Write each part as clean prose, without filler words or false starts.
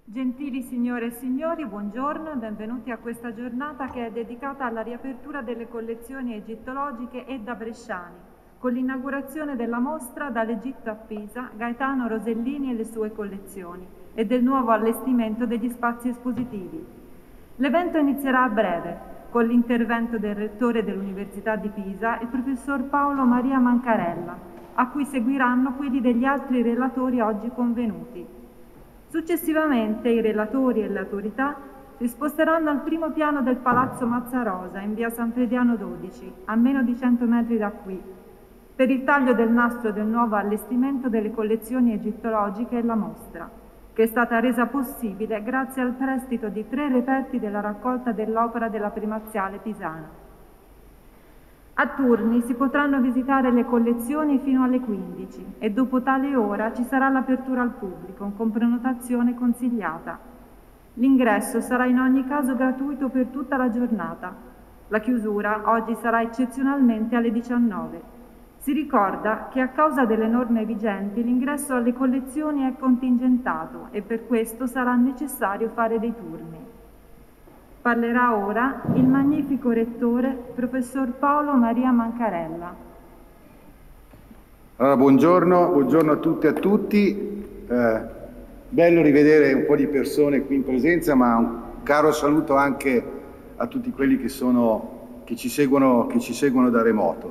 Gentili signore e signori, buongiorno e benvenuti a questa giornata che è dedicata alla riapertura delle collezioni egittologiche Edda Bresciani, con l'inaugurazione della mostra Dall'Egitto a Pisa, Gaetano Rosellini e le sue collezioni, e del nuovo allestimento degli spazi espositivi. L'evento inizierà a breve, con l'intervento del rettore dell'Università di Pisa, il professor Paolo Maria Mancarella, a cui seguiranno quelli degli altri relatori oggi convenuti. Successivamente i relatori e le autorità si sposteranno al primo piano del Palazzo Mazzarosa, in via San Frediano 12, a meno di 100 metri da qui, per il taglio del nastro del nuovo allestimento delle collezioni egittologiche e la mostra, che è stata resa possibile grazie al prestito di 3 reperti della raccolta dell'opera della primaziale pisana. A turni si potranno visitare le collezioni fino alle 15 e dopo tale ora ci sarà l'apertura al pubblico con prenotazione consigliata. L'ingresso sarà in ogni caso gratuito per tutta la giornata. La chiusura oggi sarà eccezionalmente alle 19. Si ricorda che a causa delle norme vigenti l'ingresso alle collezioni è contingentato e per questo sarà necessario fare dei turni. Parlerà ora il magnifico rettore, professor Paolo Maria Mancarella. Allora, buongiorno a tutte e a tutti. Bello rivedere un po' di persone qui in presenza, ma un caro saluto anche a tutti quelli che ci seguono da remoto.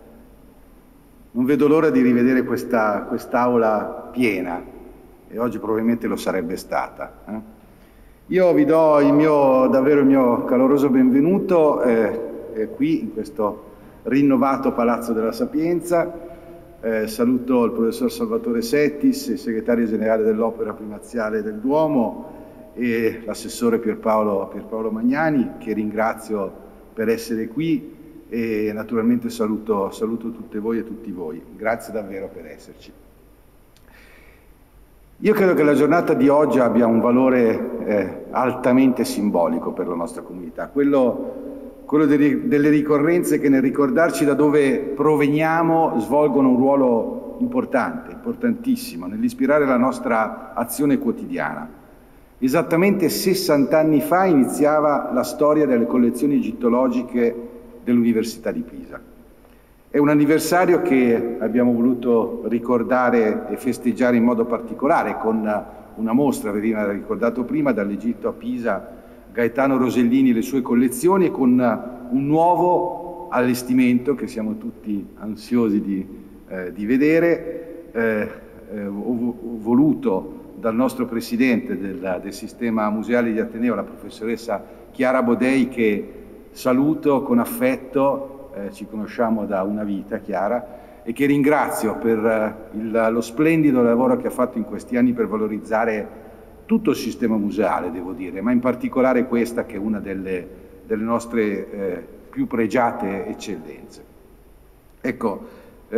Non vedo l'ora di rivedere quest'aula piena, e oggi probabilmente lo sarebbe stata. Io vi do davvero il mio caloroso benvenuto qui in questo rinnovato Palazzo della Sapienza. Saluto il professor Salvatore Settis, il segretario generale dell'Opera Primaziale del Duomo, e l'assessore Pierpaolo Magnani, che ringrazio per essere qui, e naturalmente saluto tutte voi e tutti voi. Grazie davvero per esserci. Io credo che la giornata di oggi abbia un valore altamente simbolico per la nostra comunità, quello delle ricorrenze che nel ricordarci da dove proveniamo svolgono un ruolo importantissimo, nell'ispirare la nostra azione quotidiana. Esattamente 60 anni fa iniziava la storia delle collezioni egittologiche dell'Università di Pisa. È un anniversario che abbiamo voluto ricordare e festeggiare in modo particolare con una mostra, veniva ricordato prima, Dall'Egitto a Pisa, Gaetano Rosellini e le sue collezioni, e con un nuovo allestimento che siamo tutti ansiosi di vedere, voluto dal nostro presidente del sistema museale di Ateneo, la professoressa Chiara Bodei, che saluto con affetto. Ci conosciamo da una vita, Chiara, e che ringrazio per lo splendido lavoro che ha fatto in questi anni per valorizzare tutto il sistema museale, devo dire, ma in particolare questa che è una delle nostre più pregiate eccellenze. Ecco,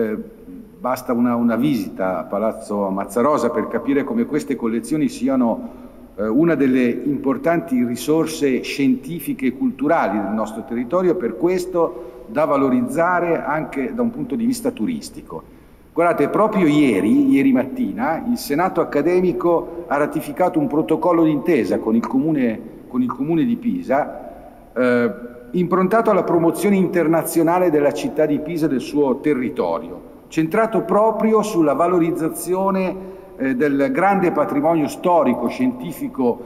basta una visita a Palazzo Mazzarosa per capire come queste collezioni siano una delle importanti risorse scientifiche e culturali del nostro territorio, per questo da valorizzare anche da un punto di vista turistico. Guardate, proprio ieri mattina, il Senato accademico ha ratificato un protocollo d'intesa con il Comune di Pisa, improntato alla promozione internazionale della città di Pisa e del suo territorio, centrato proprio sulla valorizzazione del grande patrimonio storico, scientifico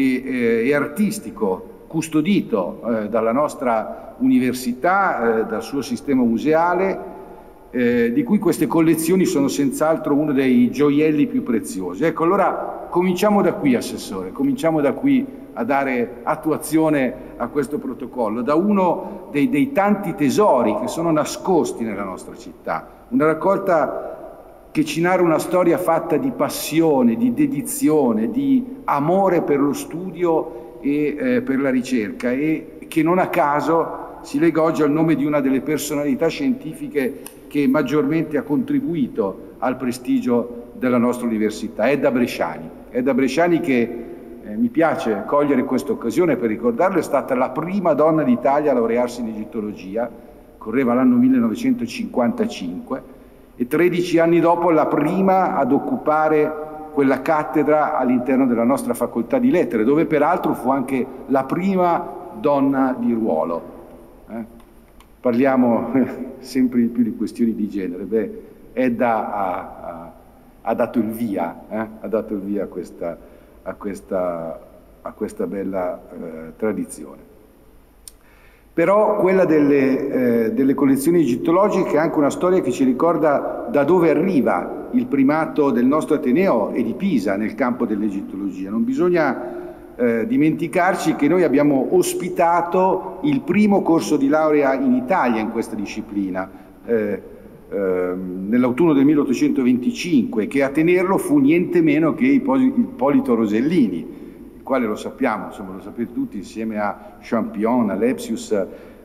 e artistico custodito dalla nostra università, dal suo sistema museale, di cui queste collezioni sono senz'altro uno dei gioielli più preziosi. Ecco, allora cominciamo da qui, Assessore, cominciamo da qui a dare attuazione a questo protocollo, da uno dei tanti tesori che sono nascosti nella nostra città, una raccolta che ci narra una storia fatta di passione, di dedizione, di amore per lo studio e per la ricerca, e che non a caso si lega oggi al nome di una delle personalità scientifiche che maggiormente ha contribuito al prestigio della nostra università, Edda Bresciani che mi piace cogliere questa occasione per ricordarlo, è stata la prima donna d'Italia a laurearsi in egittologia, correva l'anno 1955, e 13 anni dopo la prima ad occupare quella cattedra all'interno della nostra facoltà di lettere, dove peraltro fu anche la prima donna di ruolo. Parliamo sempre di più di questioni di genere. Beh, Edda ha dato il via, a questa bella tradizione. Però quella delle collezioni egittologiche è anche una storia che ci ricorda da dove arriva il primato del nostro Ateneo e di Pisa nel campo dell'egittologia. Non bisogna dimenticarci che noi abbiamo ospitato il primo corso di laurea in Italia in questa disciplina, nell'autunno del 1825, che a tenerlo fu niente meno che Ippolito Rosellini, il quale, lo sappiamo, insomma, lo sapete tutti, insieme a Champion, a Lepsius,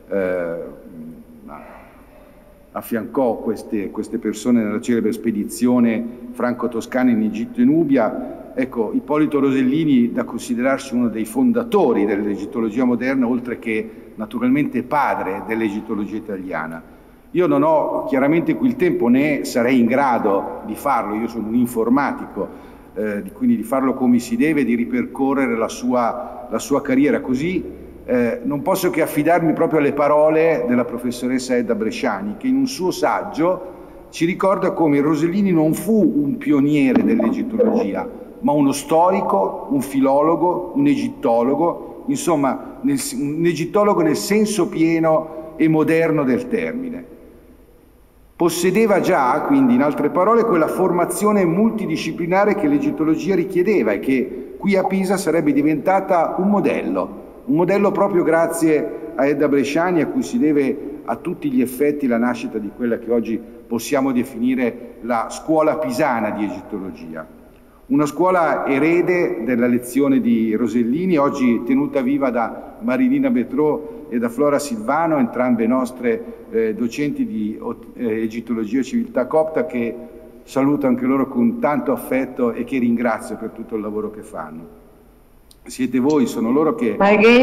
affiancò queste persone nella celebre spedizione franco-toscana in Egitto e Nubia. Ecco, Ippolito Rosellini da considerarsi uno dei fondatori dell'egittologia moderna, oltre che naturalmente padre dell'egittologia italiana. Io non ho chiaramente qui il tempo, né sarei in grado di farlo, io sono un informatico, quindi di farlo come si deve, di ripercorrere la sua carriera. Così non posso che affidarmi proprio alle parole della professoressa Edda Bresciani, che in un suo saggio ci ricorda come Rosellini non fu un pioniere dell'egittologia, ma uno storico, un filologo, un egittologo, insomma un egittologo nel senso pieno e moderno del termine. Possedeva già, quindi, in altre parole, quella formazione multidisciplinare che l'egittologia richiedeva e che qui a Pisa sarebbe diventata un modello proprio grazie a Edda Bresciani, a cui si deve a tutti gli effetti la nascita di quella che oggi possiamo definire la scuola pisana di egittologia. Una scuola erede della lezione di Rosellini, oggi tenuta viva da Marilina Betrò e da Flora Silvano, entrambe nostre docenti di egittologia e civiltà copta, che saluto anche loro con tanto affetto e che ringrazio per tutto il lavoro che fanno. Siete voi, sono loro che...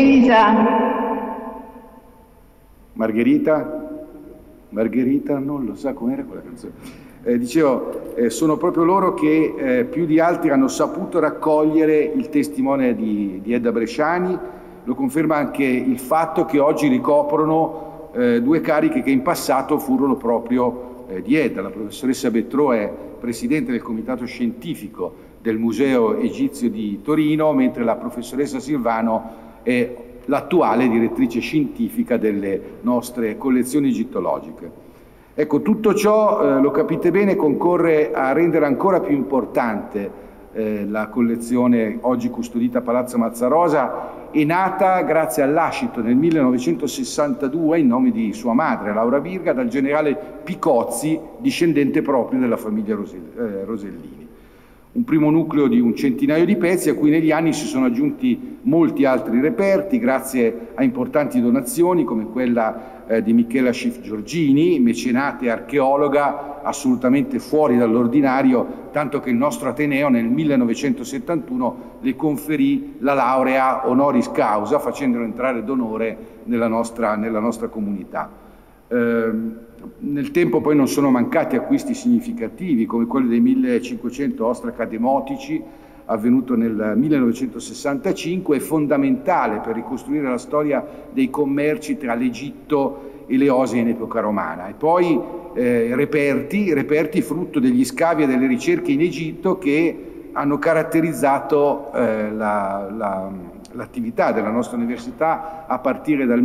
Margherita, non lo sa com'era quella canzone. Dicevo, sono proprio loro che più di altri hanno saputo raccogliere il testimone di Edda Bresciani. Lo conferma anche il fatto che oggi ricoprono due cariche che in passato furono proprio di Edda. La professoressa Betrò è presidente del comitato scientifico del Museo Egizio di Torino, mentre la professoressa Silvano è l'attuale direttrice scientifica delle nostre collezioni egittologiche. Ecco, tutto ciò, lo capite bene, concorre a rendere ancora più importante la collezione oggi custodita a Palazzo Mazzarosa. È nata grazie al lascito nel 1962, in nome di sua madre, Laura Virga, dal generale Picozzi, discendente proprio della famiglia Rosellini. Un primo nucleo di un centinaio di pezzi, a cui negli anni si sono aggiunti molti altri reperti, grazie a importanti donazioni come quella di Michela Schiff Giorgini, mecenate e archeologa assolutamente fuori dall'ordinario, tanto che il nostro Ateneo nel 1971 le conferì la laurea honoris causa, facendolo entrare d'onore nella nostra comunità. Nel tempo poi non sono mancati acquisti significativi come quello dei 1500 ostraca demotici, avvenuto nel 1965, è fondamentale per ricostruire la storia dei commerci tra l'Egitto e le Osi in epoca romana. E poi reperti frutto degli scavi e delle ricerche in Egitto che hanno caratterizzato l'attività della nostra università a partire dal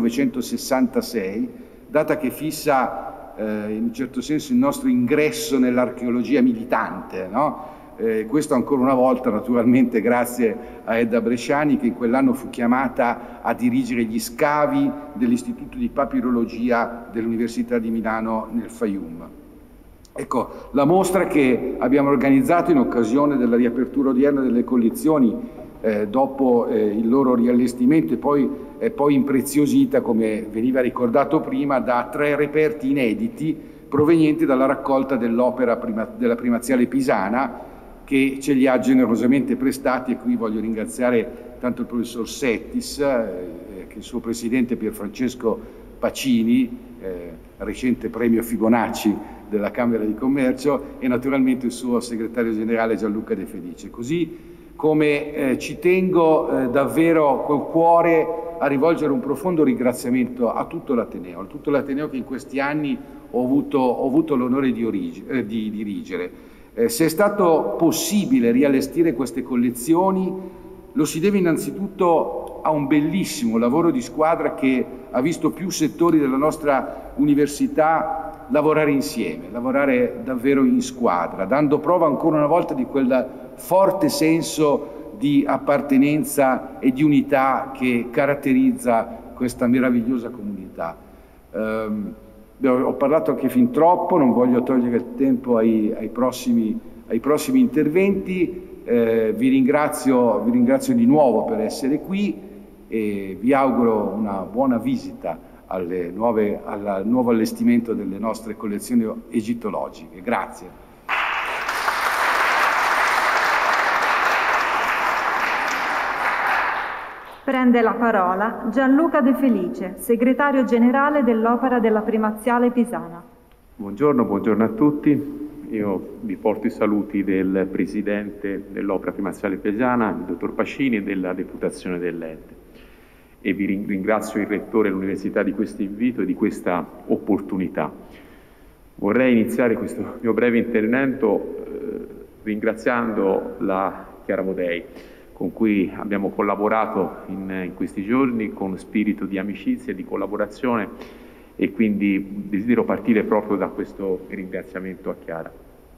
1966, data che fissa in un certo senso il nostro ingresso nell'archeologia militante, no? Questo ancora una volta naturalmente grazie a Edda Bresciani, che in quell'anno fu chiamata a dirigere gli scavi dell'Istituto di Papirologia dell'Università di Milano nel Fayum. Ecco, la mostra che abbiamo organizzato in occasione della riapertura odierna delle collezioni dopo il loro riallestimento e poi impreziosita, come veniva ricordato prima, da 3 reperti inediti provenienti dalla raccolta dell'opera della primaziale pisana, che ce li ha generosamente prestati, e qui voglio ringraziare tanto il professor Settis che il suo presidente Pierfrancesco Pacini, recente premio Fibonacci della Camera di Commercio, e naturalmente il suo segretario generale Gianluca De Felice. Così come ci tengo davvero col cuore a rivolgere un profondo ringraziamento a tutto l'Ateneo che in questi anni ho avuto l'onore di dirigere. Se è stato possibile riallestire queste collezioni, lo si deve innanzitutto a un bellissimo lavoro di squadra che ha visto più settori della nostra università lavorare insieme, lavorare davvero in squadra, dando prova ancora una volta di quel forte senso di appartenenza e di unità che caratterizza questa meravigliosa comunità. Ho parlato anche fin troppo, non voglio togliere il tempo ai prossimi interventi. Vi ringrazio di nuovo per essere qui e vi auguro una buona visita al nuovo allestimento delle nostre collezioni egittologiche. Grazie. Prende la parola Gianluca De Felice, segretario generale dell'Opera della Primaziale Pisana. Buongiorno a tutti. Io vi porto i saluti del Presidente dell'Opera Primaziale Pisana, il Dottor Pacini, e della Deputazione dell'Ente. E vi ringrazio il Rettore dell'Università di questo invito e di questa opportunità. Vorrei iniziare questo mio breve intervento ringraziando la Chiara Bodei, con cui abbiamo collaborato in questi giorni con spirito di amicizia e di collaborazione, e quindi desidero partire proprio da questo ringraziamento a Chiara.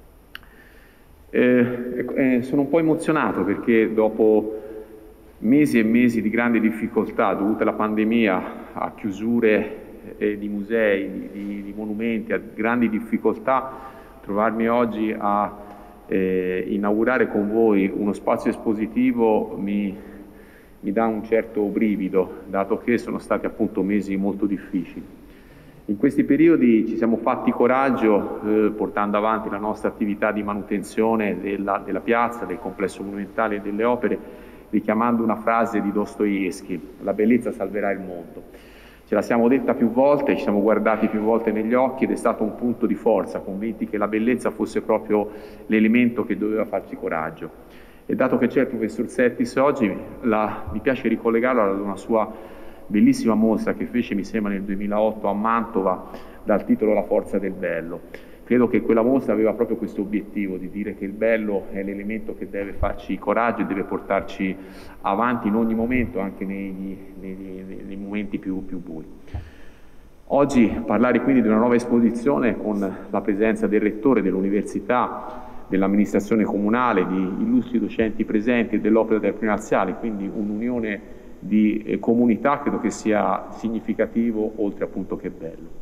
Sono un po' emozionato perché dopo mesi e mesi di grandi difficoltà dovute alla pandemia, a chiusure di musei, di monumenti, a grandi difficoltà, trovarmi oggi a inaugurare con voi uno spazio espositivo mi dà un certo brivido, dato che sono stati appunto mesi molto difficili. In questi periodi ci siamo fatti coraggio portando avanti la nostra attività di manutenzione della piazza, del complesso monumentale e delle opere, richiamando una frase di Dostoevskij: la bellezza salverà il mondo. Ce la siamo detta più volte, ci siamo guardati più volte negli occhi ed è stato un punto di forza, convinti che la bellezza fosse proprio l'elemento che doveva farci coraggio. E dato che c'è il professor Settis oggi, mi piace ricollegarlo ad una sua bellissima mostra che fece, mi sembra, nel 2008 a Mantova, dal titolo La forza del bello. Credo che quella mostra aveva proprio questo obiettivo di dire che il bello è l'elemento che deve farci coraggio e deve portarci avanti in ogni momento, anche nei momenti più bui. Oggi parlare quindi di una nuova esposizione con la presenza del Rettore dell'Università, dell'amministrazione comunale, di illustri docenti presenti e dell'Opera della Primaziale, quindi un'unione di comunità, credo che sia significativo, oltre appunto che bello.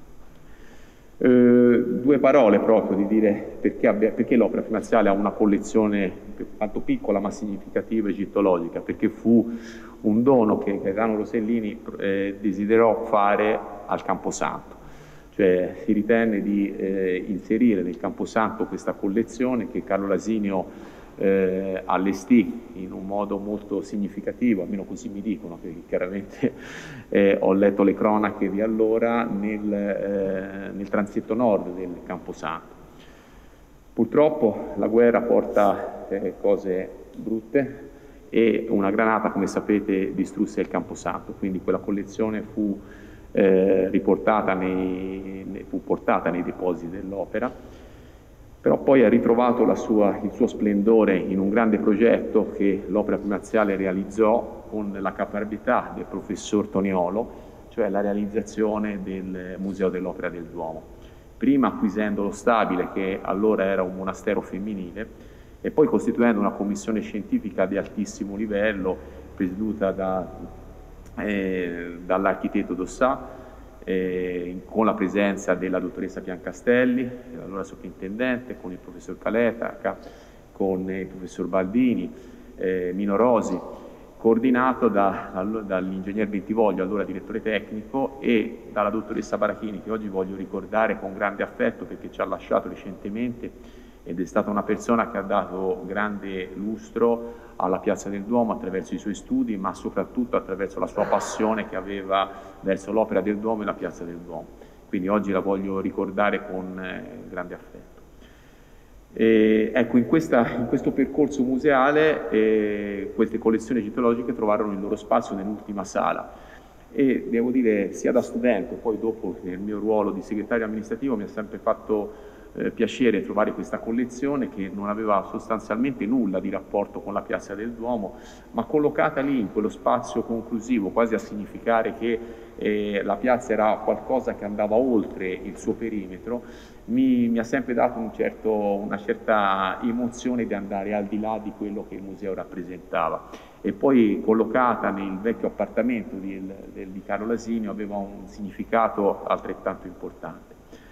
Due parole proprio di dire perché l'Opera Primaziale ha una collezione per quanto piccola ma significativa egittologica, perché fu un dono che Gaetano Rosellini desiderò fare al Camposanto, cioè si ritenne di inserire nel Camposanto questa collezione che Carlo Lasinio allestì in un modo molto significativo, almeno così mi dicono, perché chiaramente ho letto le cronache di allora, nel transetto nord del Camposanto. Purtroppo la guerra porta cose brutte e una granata, come sapete, distrusse il Camposanto, quindi quella collezione fu portata nei depositi dell'Opera. Però poi ha ritrovato il suo splendore in un grande progetto che l'Opera Primaziale realizzò con la caparbietà del professor Toniolo, cioè la realizzazione del Museo dell'Opera del Duomo. Prima acquisendo lo stabile, che allora era un monastero femminile, e poi costituendo una commissione scientifica di altissimo livello, presieduta dall'architetto Dossà, con la presenza della dottoressa Piancastelli, allora sovrintendente, con il professor Caleta, con il professor Baldini, Mino Rosi, coordinato dall'ingegner Bentivoglio, allora direttore tecnico, e dalla dottoressa Barachini, che oggi voglio ricordare con grande affetto perché ci ha lasciato recentemente ed è stata una persona che ha dato grande lustro alla Piazza del Duomo attraverso i suoi studi, ma soprattutto attraverso la sua passione che aveva verso l'Opera del Duomo e la Piazza del Duomo. quindi oggi la voglio ricordare con grande affetto. Ecco, in questo percorso museale queste collezioni egittologiche trovarono il loro spazio nell'ultima sala e devo dire, sia da studente, poi dopo nel mio ruolo di segretario amministrativo, mi ha sempre fatto piacere trovare questa collezione che non aveva sostanzialmente nulla di rapporto con la Piazza del Duomo, ma collocata lì in quello spazio conclusivo, quasi a significare che la piazza era qualcosa che andava oltre il suo perimetro, mi ha sempre dato una certa emozione di andare al di là di quello che il museo rappresentava. E poi collocata nel vecchio appartamento di Carlo Lasinio aveva un significato altrettanto importante.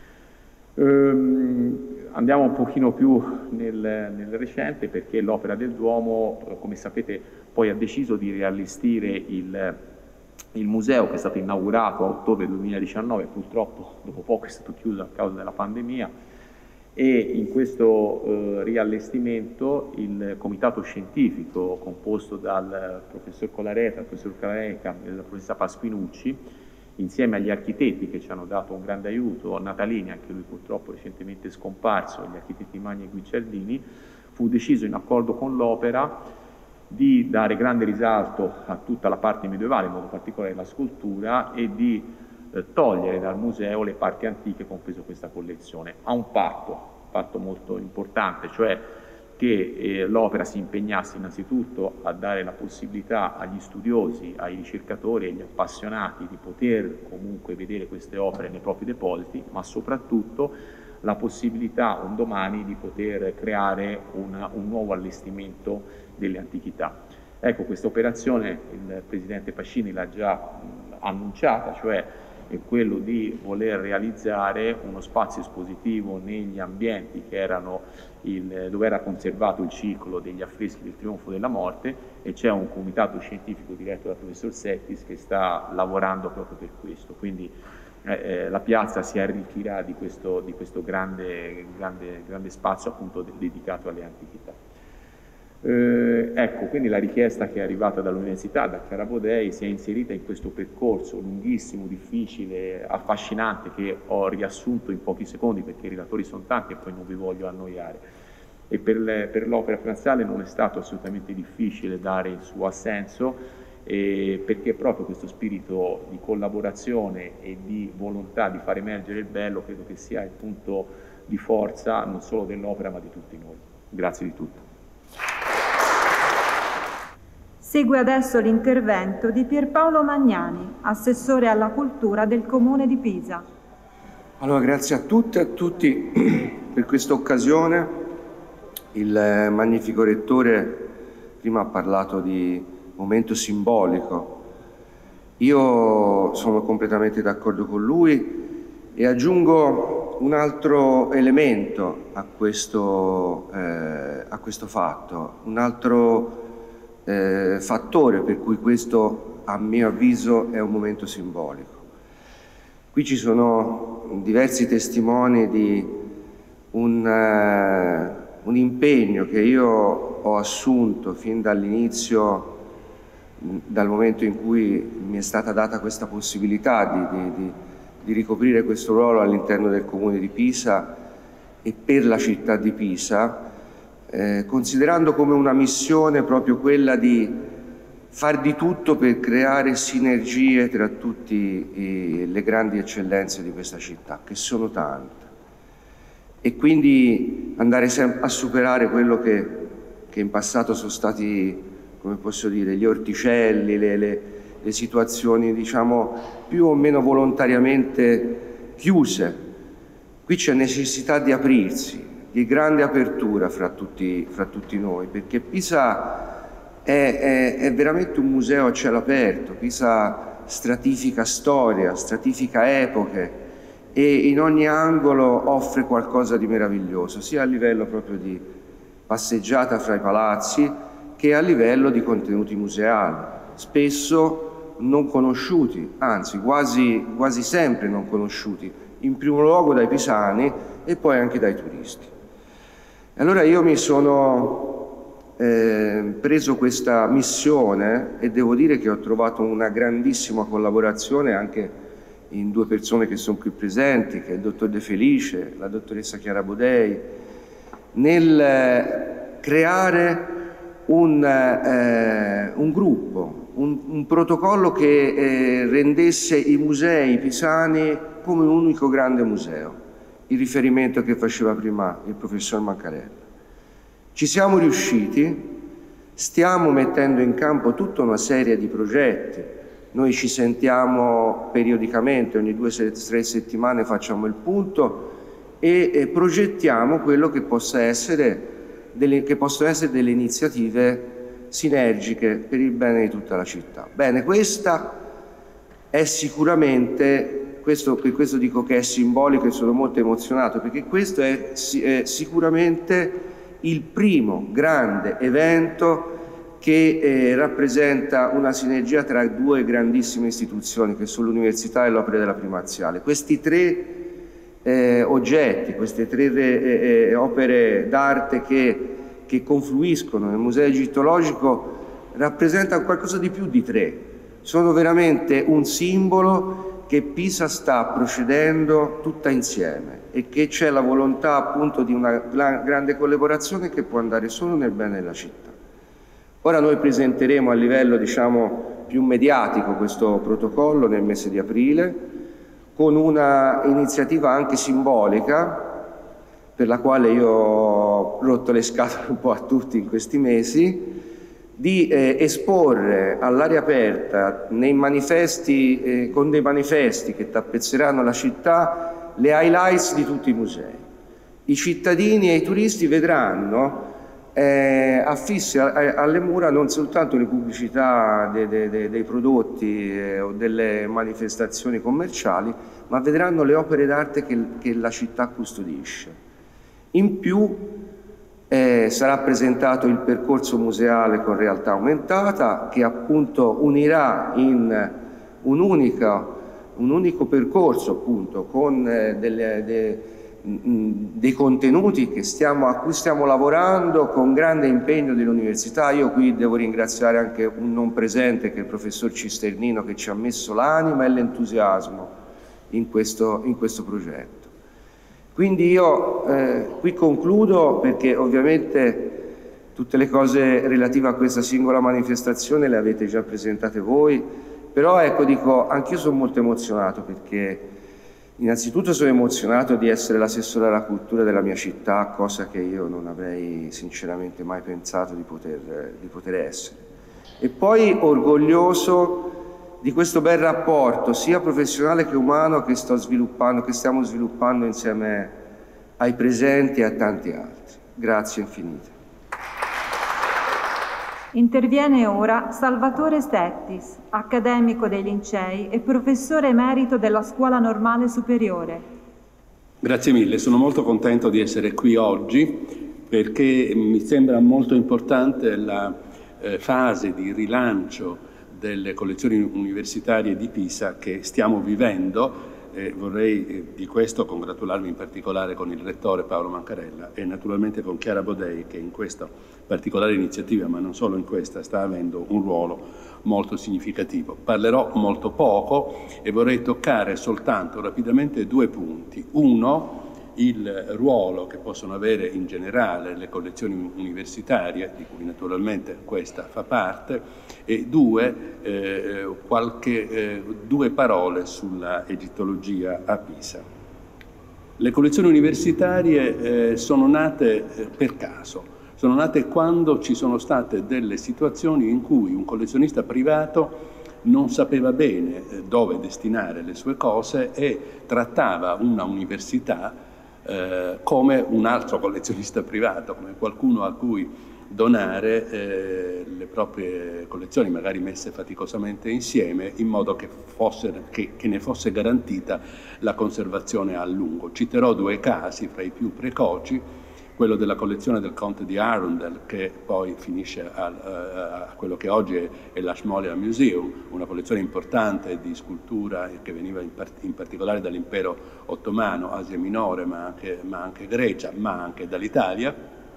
Andiamo un pochino più nel recente, perché l'Opera del Duomo, come sapete, poi ha deciso di riallestire il museo, che è stato inaugurato a ottobre 2019, purtroppo dopo poco è stato chiuso a causa della pandemia, e in questo riallestimento il comitato scientifico composto dal professor Colareta, dal professor Careca e dalla professoressa Pasquinucci, insieme agli architetti che ci hanno dato un grande aiuto, Natalini, anche lui purtroppo recentemente scomparso, gli architetti Magni e Guicciardini, fu deciso in accordo con l'Opera di dare grande risalto a tutta la parte medievale, in modo particolare la scultura, e di togliere dal museo le parti antiche, compreso questa collezione. Ha un patto molto importante, cioè che l'Opera si impegnasse innanzitutto a dare la possibilità agli studiosi, ai ricercatori e agli appassionati di poter comunque vedere queste opere nei propri depositi, ma soprattutto la possibilità un domani di poter creare un nuovo allestimento delle antichità. Ecco, questa operazione il Presidente Pascini l'ha già annunciata, cioè è quello di voler realizzare uno spazio espositivo negli ambienti che erano dove era conservato il ciclo degli affreschi del Trionfo della Morte, e c'è un comitato scientifico diretto dal professor Settis che sta lavorando proprio per questo. Quindi la piazza si arricchirà di questo grande spazio appunto dedicato alle antichità. Ecco, quindi la richiesta che è arrivata dall'università, da Chiara Bodei, si è inserita in questo percorso lunghissimo, difficile, affascinante, che ho riassunto in pochi secondi perché i relatori sono tanti e poi non vi voglio annoiare. E per l'opera pranziale non è stato assolutamente difficile dare il suo assenso, perché proprio questo spirito di collaborazione e di volontà di far emergere il bello credo che sia il punto di forza non solo dell'opera ma di tutti noi. Grazie di tutto. Segue adesso l'intervento di Pierpaolo Magnani, assessore alla cultura del Comune di Pisa. Allora, grazie a tutte e a tutti per questa occasione. Il magnifico rettore prima ha parlato di momento simbolico. Io sono completamente d'accordo con lui e aggiungo un altro elemento a questo fatto, un altro fattore per cui questo, a mio avviso, è un momento simbolico. Qui ci sono diversi testimoni di un impegno che io ho assunto fin dall'inizio, dal momento in cui mi è stata data questa possibilità di ricoprire questo ruolo all'interno del Comune di Pisa e per la città di Pisa, considerando come una missione proprio quella di far di tutto per creare sinergie tra tutte le grandi eccellenze di questa città, che sono tante, e quindi andare a superare quello che in passato sono stati, come posso dire, gli orticelli, le situazioni, diciamo, più o meno volontariamente chiuse. Qui c'è necessità di aprirsi, di grande apertura fra tutti noi, perché Pisa è veramente un museo a cielo aperto. Pisa stratifica storia, stratifica epoche e in ogni angolo offre qualcosa di meraviglioso, sia a livello proprio di passeggiata fra i palazzi che a livello di contenuti museali, spesso non conosciuti, anzi quasi sempre non conosciuti, in primo luogo dai pisani e poi anche dai turisti. Allora io mi sono preso questa missione e devo dire che ho trovato una grandissima collaborazione anche in due persone che sono qui presenti, che è il dottor De Felice, la dottoressa Chiara Bodei, nel creare un gruppo, un protocollo che rendesse i musei pisani come un unico grande museo, il riferimento che faceva prima il professor Mancarella. Ci siamo riusciti, stiamo mettendo in campo tutta una serie di progetti. Noi ci sentiamo periodicamente, ogni 2 o 3 settimane facciamo il punto e progettiamo quello che possono essere delle iniziative sinergiche per il bene di tutta la città. Bene, questa è sicuramente, per questo dico che è simbolico e sono molto emozionato, perché questo è sicuramente il primo grande evento che rappresenta una sinergia tra 2 grandissime istituzioni che sono l'università e l'opera della primaziale. Questi 3 oggetti, queste 3 opere d'arte che confluiscono nel Museo Egittologico rappresentano qualcosa di più di 3. Sono veramente un simbolo che Pisa sta procedendo tutta insieme e che c'è la volontà appunto di una grande collaborazione che può andare solo nel bene della città. Ora noi presenteremo a livello, diciamo, più mediatico questo protocollo nel mese di aprile, con una iniziativa anche simbolica, per la quale io ho rotto le scatole un po' a tutti in questi mesi, di esporre all'aria aperta nei manifesti, con dei manifesti che tappezzeranno la città, le highlights di tutti i musei. I cittadini e i turisti vedranno affissi alle mura non soltanto le pubblicità dei prodotti o delle manifestazioni commerciali, ma vedranno le opere d'arte che la città custodisce. In più sarà presentato il percorso museale con realtà aumentata, che appunto unirà in un unico percorso appunto con dei contenuti a cui stiamo lavorando con grande impegno dell'università. Io qui devo ringraziare anche un non presente, che è il professor Cisternino, che ci ha messo l'anima e l'entusiasmo in questo progetto. Quindi io qui concludo, perché ovviamente tutte le cose relative a questa singola manifestazione le avete già presentate voi, però ecco, dico, anch'io sono molto emozionato, perché innanzitutto sono emozionato di essere l'assessore alla cultura della mia città, cosa che io non avrei sinceramente mai pensato di poter essere. E poi orgoglioso di questo bel rapporto, sia professionale che umano, che stiamo sviluppando insieme ai presenti e a tanti altri. Grazie infinite. Interviene ora Salvatore Stettis, accademico dei Lincei e professore emerito della Scuola Normale Superiore. Grazie mille, sono molto contento di essere qui oggi, perché mi sembra molto importante la fase di rilancio delle collezioni universitarie di Pisa che stiamo vivendo. Vorrei di questo congratularmi in particolare con il rettore Paolo Mancarella e naturalmente con Chiara Bodei, che in questa particolare iniziativa, ma non solo in questa, sta avendo un ruolo molto significativo. Parlerò molto poco e vorrei toccare soltanto rapidamente 2 punti. Uno, il ruolo che possono avere in generale le collezioni universitarie, di cui naturalmente questa fa parte, e 2 parole sulla egittologia a Pisa. Le collezioni universitarie sono nate per caso, sono nate quando ci sono state delle situazioni in cui un collezionista privato non sapeva bene dove destinare le sue cose e trattava una università come un altro collezionista privato, come qualcuno a cui donare le proprie collezioni, magari messe faticosamente insieme, in modo che ne fosse garantita la conservazione a lungo. Citerò 2 casi fra i più precoci: quello della collezione del conte di Arundel, che poi finisce a quello che oggi è l'Ashmolean Museum, una collezione importante di scultura che veniva in particolare dall'impero ottomano, Asia Minore, ma anche Grecia, ma anche dall'Italia,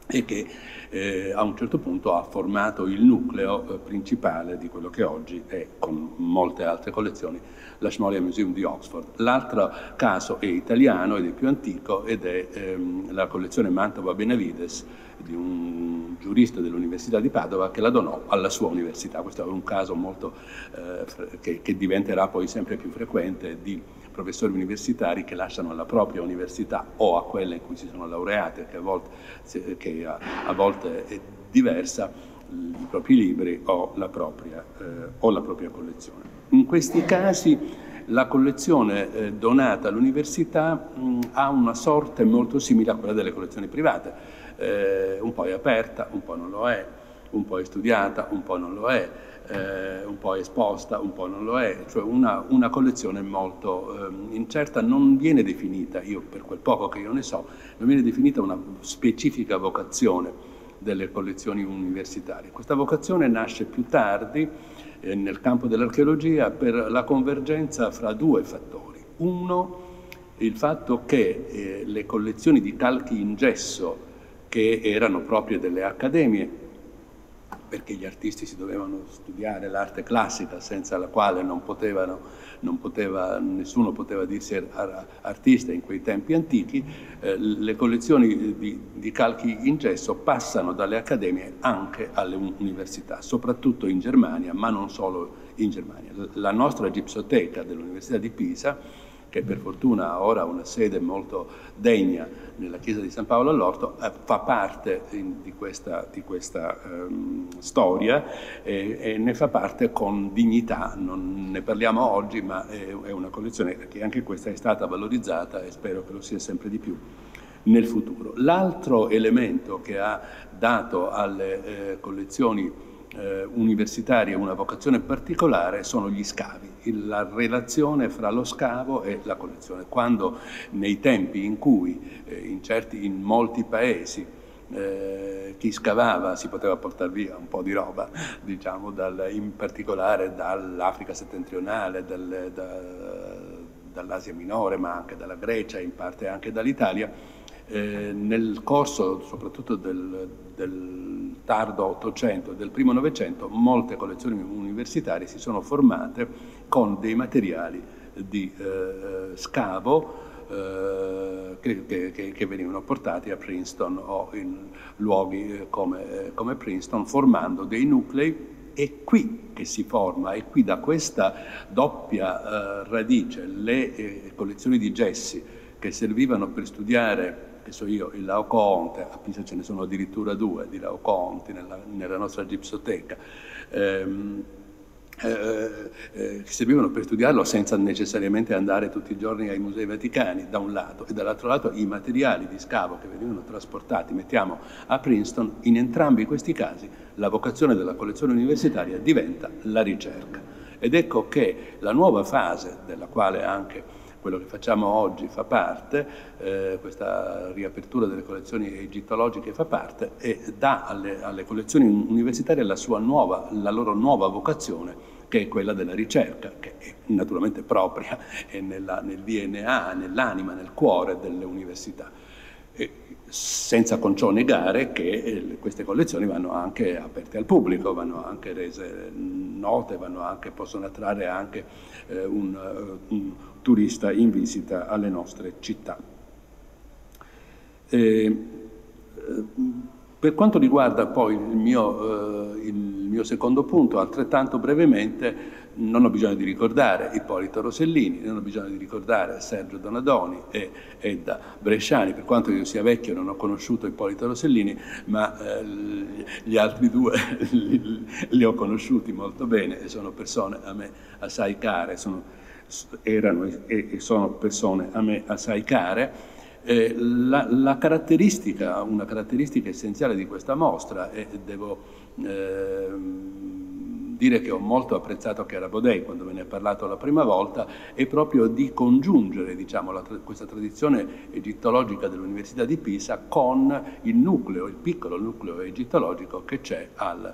e che a un certo punto ha formato il nucleo principale di quello che oggi è, con molte altre collezioni, l'Ashmolean Museum di Oxford. L'altro caso è italiano ed è più antico, ed è la collezione Mantova Benavides di un giurista dell'Università di Padova che la donò alla sua università. Questo è un caso molto che diventerà poi sempre più frequente, di professori universitari che lasciano alla propria università o a quella in cui si sono laureati, che a volte è diversa, i propri libri o la propria collezione. In questi casi la collezione donata all'università ha una sorte molto simile a quella delle collezioni private, un po' è aperta, un po' non lo è, un po' è studiata, un po' non lo è, un po' è esposta, un po' non lo è, cioè una collezione molto incerta. Non viene definita, io per quel poco che io ne so, non viene definita una specifica vocazione delle collezioni universitarie. Questa vocazione nasce più tardi nel campo dell'archeologia per la convergenza fra due fattori. Uno, il fatto che le collezioni di calchi in gesso, che erano proprie delle accademie, perché gli artisti si dovevano studiare l'arte classica, senza la quale nessuno poteva dirsi artista in quei tempi antichi, le collezioni di calchi in gesso passano dalle accademie anche alle università, soprattutto in Germania, ma non solo in Germania. La nostra gipsoteca dell'Università di Pisa, che per fortuna ha ora una sede molto degna nella chiesa di San Paolo all'Orto, fa parte di questa storia e ne fa parte con dignità. Non ne parliamo oggi, ma è una collezione che anche questa è stata valorizzata e spero che lo sia sempre di più nel futuro. L'altro elemento che ha dato alle collezioni universitarie una vocazione particolare sono gli scavi, la relazione fra lo scavo e la collezione. Quando nei tempi in cui in molti paesi chi scavava si poteva portare via un po' di roba, diciamo, in particolare dall'Africa settentrionale, dall'Asia minore, ma anche dalla Grecia, in parte anche dall'Italia, nel corso soprattutto del tardo Ottocento e del primo Novecento molte collezioni universitarie si sono formate con dei materiali di scavo che venivano portati a Princeton o in luoghi come Princeton, formando dei nuclei. È qui che si forma, e qui da questa doppia radice le collezioni di gessi che servivano per studiare, che so io, il Laocoonte. A Pisa ce ne sono addirittura 2 di Laocoonti nella nostra gipsoteca, che servivano per studiarlo senza necessariamente andare tutti i giorni ai musei vaticani, da un lato, e dall'altro lato i materiali di scavo che venivano trasportati, mettiamo, a Princeton. In entrambi questi casi la vocazione della collezione universitaria diventa la ricerca, ed ecco che la nuova fase, della quale anche quello che facciamo oggi fa parte, questa riapertura delle collezioni egittologiche fa parte, e dà alle collezioni universitarie la loro nuova vocazione, che è quella della ricerca, che è naturalmente propria, è nel DNA, nell'anima, nel cuore delle università. Senza con ciò negare che queste collezioni vanno anche aperte al pubblico, vanno anche rese note, possono attrarre anche un turista in visita alle nostre città. Per quanto riguarda poi il mio secondo punto, altrettanto brevemente, non ho bisogno di ricordare Ippolito Rosellini, non ho bisogno di ricordare Sergio Donadoni e Edda Bresciani. Per quanto io sia vecchio non ho conosciuto Ippolito Rosellini, ma gli altri due li ho conosciuti molto bene e sono persone a me assai care, erano e sono persone a me assai care. Una caratteristica essenziale di questa mostra, e devo dire che ho molto apprezzato Chiara Bodei quando ve ne ha parlato la prima volta, è proprio di congiungere, diciamo, questa tradizione egittologica dell'Università di Pisa con il piccolo nucleo egittologico che c'è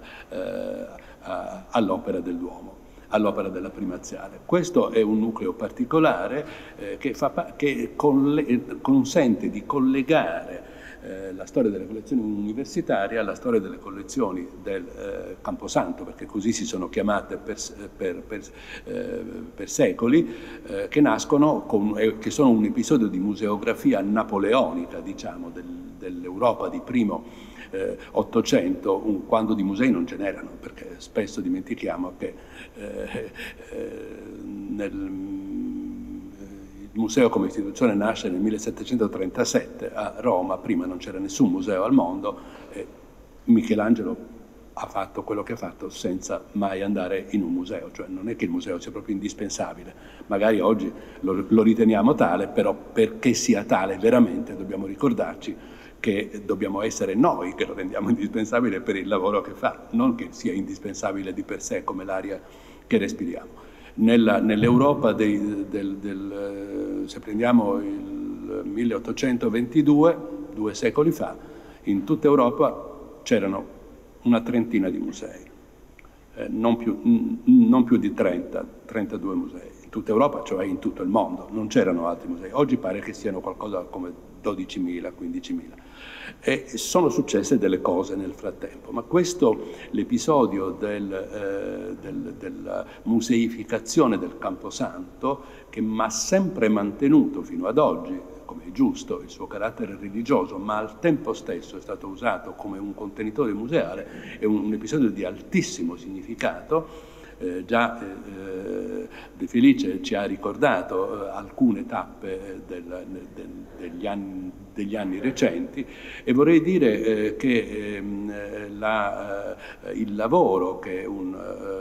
all'Opera del Duomo, all'Opera della Primaziale. Questo è un nucleo particolare che consente di collegare la storia delle collezioni universitarie alla storia delle collezioni del Camposanto, perché così si sono chiamate per secoli, che nascono che sono un episodio di museografia napoleonica, diciamo, dell'Europa di primo Ottocento, quando di musei non ce n'erano, perché spesso dimentichiamo che il museo come istituzione nasce nel 1737 a Roma, prima non c'era nessun museo al mondo e Michelangelo ha fatto quello che ha fatto senza mai andare in un museo, cioè non è che il museo sia proprio indispensabile, magari oggi lo riteniamo tale, però perché sia tale veramente dobbiamo ricordarci che dobbiamo essere noi che lo rendiamo indispensabile per il lavoro che fa, non che sia indispensabile di per sé come l'aria che respiriamo. Nell'Europa se prendiamo il 1822, 2 secoli fa, in tutta Europa c'erano una trentina di musei, non più di 32 musei, in tutta Europa, cioè in tutto il mondo, non c'erano altri musei. Oggi pare che siano qualcosa come 12.000, 15.000. E sono successe delle cose nel frattempo, ma l'episodio della museificazione del Camposanto, che mi ha sempre mantenuto fino ad oggi, come è giusto, il suo carattere religioso, ma al tempo stesso è stato usato come un contenitore museale, è un episodio di altissimo significato. Già De Felice ci ha ricordato alcune tappe degli anni recenti e vorrei dire che il lavoro che un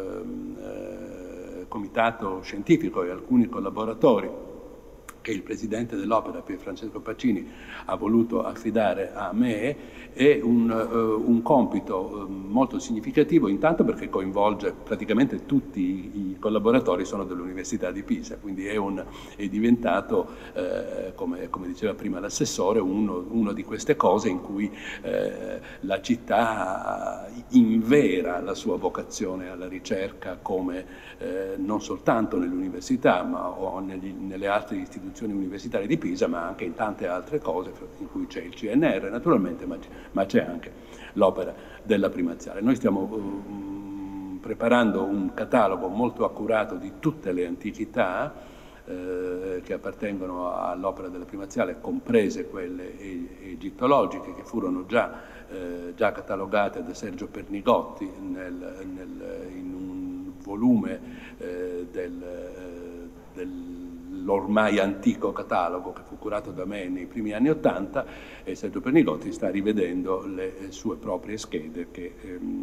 comitato scientifico e alcuni collaboratori che il presidente dell'Opera, Pier Francesco Pacini, ha voluto affidare a me, è un compito molto significativo, intanto perché coinvolge praticamente tutti i collaboratori sono dell'Università di Pisa, quindi è diventato, come diceva prima l'assessore, uno di queste cose in cui la città invera la sua vocazione alla ricerca, come non soltanto nell'università o nelle altre istituzioni universitarie di Pisa, ma anche in tante altre cose, in cui c'è il CNR naturalmente, ma c'è anche l'Opera della Primaziale. Noi stiamo preparando un catalogo molto accurato di tutte le antichità che appartengono all'Opera della Primaziale, comprese quelle egittologiche che furono già catalogate da Sergio Pernigotti in un volume dell'ormai antico catalogo che fu curato da me nei primi anni '80, e Sergio Pernigotti sta rivedendo le sue proprie schede che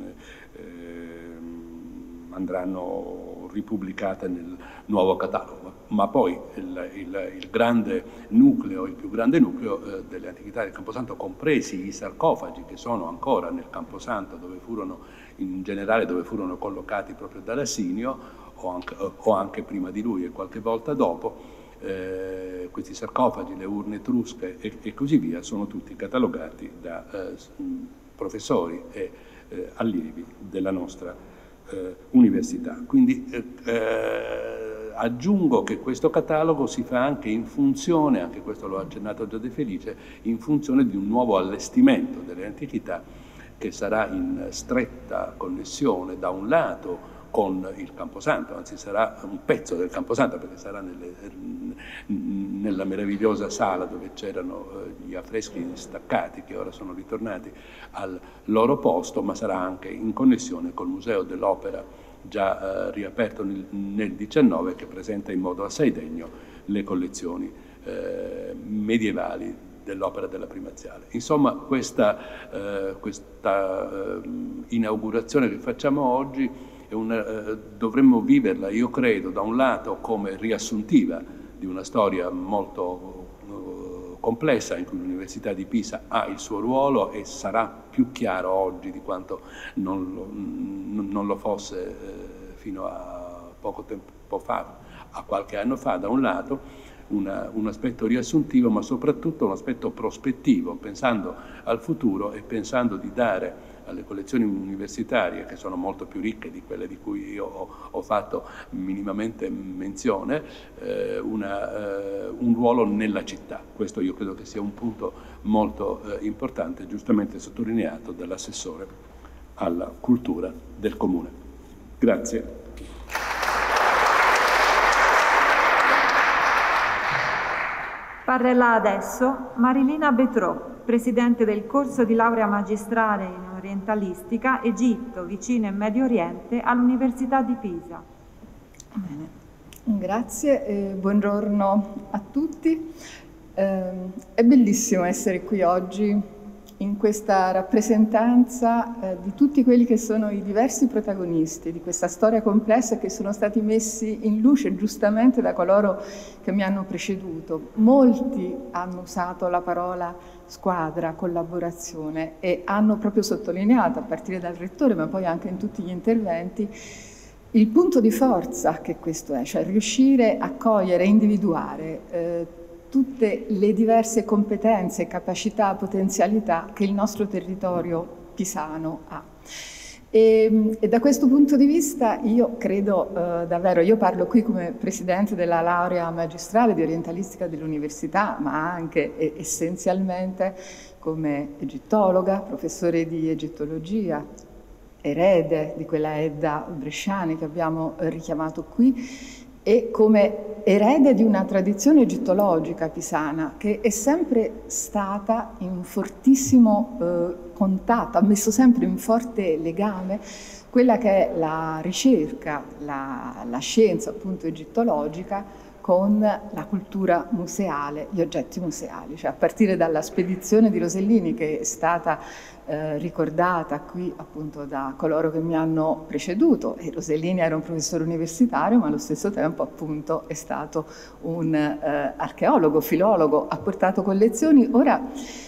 andranno ripubblicate nel nuovo catalogo. Ma poi il grande nucleo, il più grande nucleo delle antichità del Camposanto, compresi i sarcofagi che sono ancora nel Camposanto, dove furono collocati proprio da Lassinio, o anche prima di lui e qualche volta dopo, questi sarcofagi, le urne etrusche e così via, sono tutti catalogati da professori e allievi della nostra università. Quindi aggiungo che questo catalogo si fa anche in funzione, anche questo l'ho accennato già De Felice, in funzione di un nuovo allestimento delle antichità che sarà in stretta connessione da un lato con il Camposanto, anzi sarà un pezzo del Camposanto, perché sarà nella meravigliosa sala dove c'erano gli affreschi staccati che ora sono ritornati al loro posto, ma sarà anche in connessione col Museo dell'Opera già riaperto nel 19, che presenta in modo assai degno le collezioni medievali dell'Opera della Primaziale. Insomma, questa inaugurazione che facciamo oggi dovremmo viverla, io credo, da un lato come riassuntiva di una storia molto complessa in cui l'Università di Pisa ha il suo ruolo e sarà più chiaro oggi di quanto non lo fosse fino a poco tempo fa, a qualche anno fa, da un lato un aspetto riassuntivo, ma soprattutto un aspetto prospettivo, pensando al futuro e pensando di dare alle collezioni universitarie, che sono molto più ricche di quelle di cui io ho fatto minimamente menzione, un ruolo nella città. Questo io credo che sia un punto molto importante, giustamente sottolineato dall'assessore alla cultura del Comune. Grazie. Parlerà adesso Marilina Betrò, Presidente del corso di laurea magistrale in orientalistica, Egitto, Vicino e Medio Oriente all'Università di Pisa. Bene. Grazie, buongiorno a tutti. È bellissimo essere qui oggi in questa rappresentanza di tutti quelli che sono i diversi protagonisti di questa storia complessa e che sono stati messi in luce giustamente da coloro che mi hanno preceduto. Molti hanno usato la parola squadra, collaborazione e hanno proprio sottolineato, a partire dal Rettore ma poi anche in tutti gli interventi, il punto di forza che questo è, cioè riuscire a cogliere e individuare tutte le diverse competenze, capacità, potenzialità che il nostro territorio pisano ha. E da questo punto di vista io credo davvero, io parlo qui come Presidente della laurea magistrale di orientalistica dell'Università, ma anche essenzialmente come egittologa, professore di egittologia, erede di quella Edda Bresciani che abbiamo richiamato qui, e come erede di una tradizione egittologica pisana che è sempre stata in fortissimo contatto, ha messo sempre in forte legame quella che è la ricerca, la scienza appunto egittologica con la cultura museale, gli oggetti museali, cioè a partire dalla spedizione di Rosellini che è stata ricordata qui appunto da coloro che mi hanno preceduto, e Rosellini era un professore universitario ma allo stesso tempo appunto è stato un archeologo, filologo, ha portato collezioni. Ora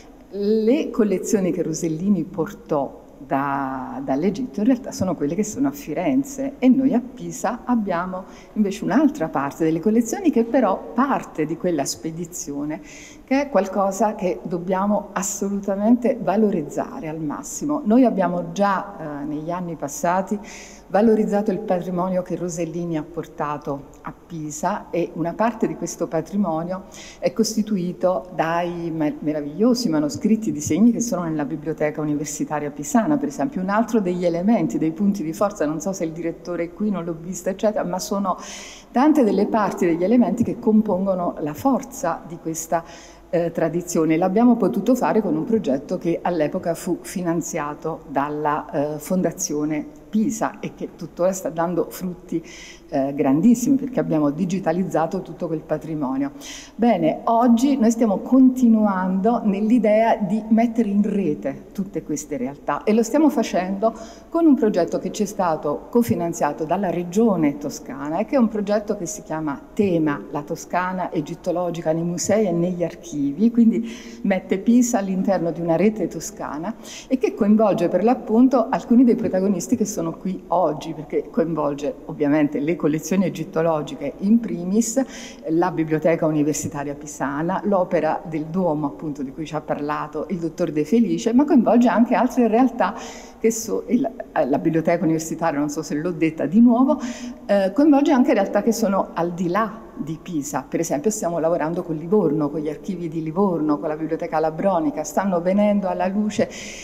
le collezioni che Rosellini portò dall'Egitto in realtà sono quelle che sono a Firenze, e noi a Pisa abbiamo invece un'altra parte delle collezioni che però parte di quella spedizione, che è qualcosa che dobbiamo assolutamente valorizzare al massimo. Noi abbiamo già negli anni passati valorizzato il patrimonio che Rosellini ha portato a Pisa, e una parte di questo patrimonio è costituito dai meravigliosi manoscritti di segni che sono nella Biblioteca Universitaria Pisana, per esempio. Un altro degli elementi, dei punti di forza, non so se il direttore è qui, non l'ho vista, eccetera, ma sono tante delle parti degli elementi che compongono la forza di questa tradizione. L'abbiamo potuto fare con un progetto che all'epoca fu finanziato dalla Fondazione Pisa e che tuttora sta dando frutti grandissimi, perché abbiamo digitalizzato tutto quel patrimonio. Bene, oggi noi stiamo continuando nell'idea di mettere in rete tutte queste realtà, e lo stiamo facendo con un progetto che ci è stato cofinanziato dalla Regione Toscana, e che è un progetto che si chiama Tema, la Toscana egittologica nei musei e negli archivi, quindi mette Pisa all'interno di una rete toscana e che coinvolge per l'appunto alcuni dei protagonisti che sono qui oggi, perché coinvolge ovviamente le collezioni egittologiche in primis, la Biblioteca Universitaria Pisana, l'Opera del Duomo appunto di cui ci ha parlato il dottor De Felice, ma coinvolge anche altre realtà che la Biblioteca Universitaria, non so se l'ho detta di nuovo, coinvolge anche realtà che sono al di là di Pisa. Per esempio stiamo lavorando con Livorno, con gli archivi di Livorno, con la Biblioteca Labronica, stanno venendo alla luce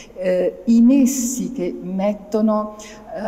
i nessi che mettono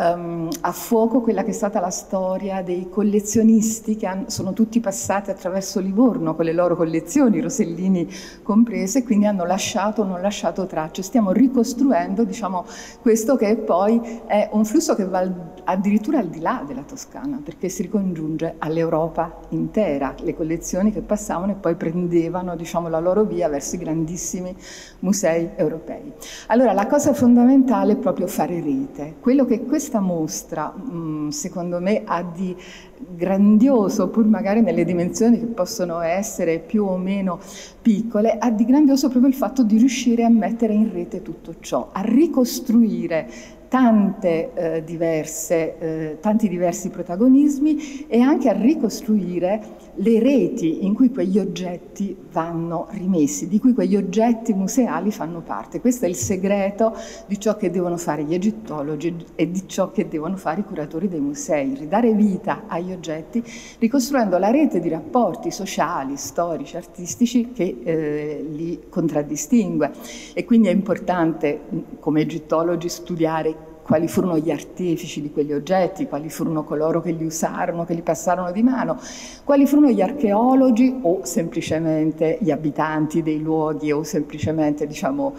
a fuoco quella che è stata la storia dei collezionisti che sono tutti passati attraverso Livorno con le loro collezioni, Rosellini comprese, quindi hanno lasciato o non lasciato tracce. Stiamo ricostruendo, diciamo, questo che poi è un flusso che va addirittura al di là della Toscana, perché si ricongiunge all'Europa intera, le collezioni che passavano e poi prendevano, diciamo, la loro via verso i grandissimi musei europei. Allora, la cosa fondamentale è proprio fare rete. Quello che questa mostra, secondo me, ha di grandioso, pur magari nelle dimensioni che possono essere più o meno piccole, ha di grandioso proprio il fatto di riuscire a mettere in rete tutto ciò, a ricostruire tanti diversi protagonismi e anche a ricostruire le reti in cui quegli oggetti vanno rimessi, di cui quegli oggetti museali fanno parte. Questo è il segreto di ciò che devono fare gli egittologi e di ciò che devono fare i curatori dei musei, ridare vita agli oggetti, ricostruendo la rete di rapporti sociali, storici, artistici che li contraddistingue. E quindi è importante, come egittologi, studiare quali furono gli artefici di quegli oggetti, quali furono coloro che li usarono, che li passarono di mano, quali furono gli archeologi o semplicemente gli abitanti dei luoghi o semplicemente, diciamo,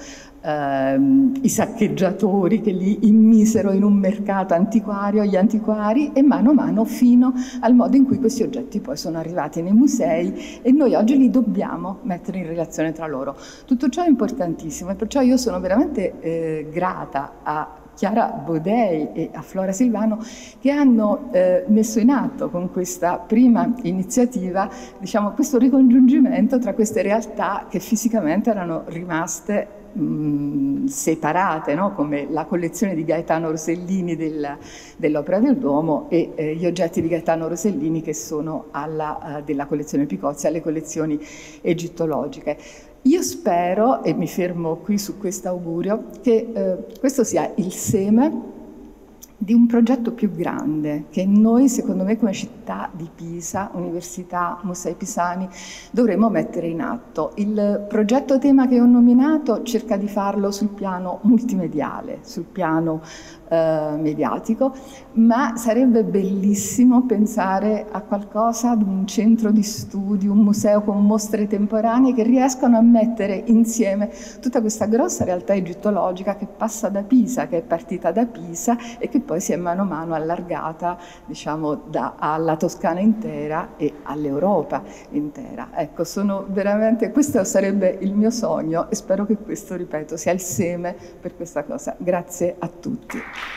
i saccheggiatori che li immisero in un mercato antiquario, gli antiquari, e mano a mano fino al modo in cui questi oggetti poi sono arrivati nei musei e noi oggi li dobbiamo mettere in relazione tra loro. Tutto ciò è importantissimo e perciò io sono veramente grata a Chiara Bodei e a Flora Silvano che hanno messo in atto con questa prima iniziativa, diciamo, questo ricongiungimento tra queste realtà che fisicamente erano rimaste separate, no? Come la collezione di Gaetano Rosellini dell'Opera del Duomo e gli oggetti di Gaetano Rosellini che sono della collezione Picozzi, alle collezioni egittologiche. Io spero, e mi fermo qui su questo augurio, che questo sia il seme di un progetto più grande che noi, secondo me, come città di Pisa, Università, Musei Pisani, dovremmo mettere in atto. Il progetto tema che ho nominato cerca di farlo sul piano multimediale, sul piano mediatico, ma sarebbe bellissimo pensare a qualcosa, ad un centro di studi, un museo con mostre temporanee che riescano a mettere insieme tutta questa grossa realtà egittologica che passa da Pisa, che è partita da Pisa e che poi si è mano a mano allargata, diciamo, alla Toscana intera e all'Europa intera. Ecco, sono veramente, questo sarebbe il mio sogno e spero che questo, ripeto, sia il seme per questa cosa. Grazie a tutti.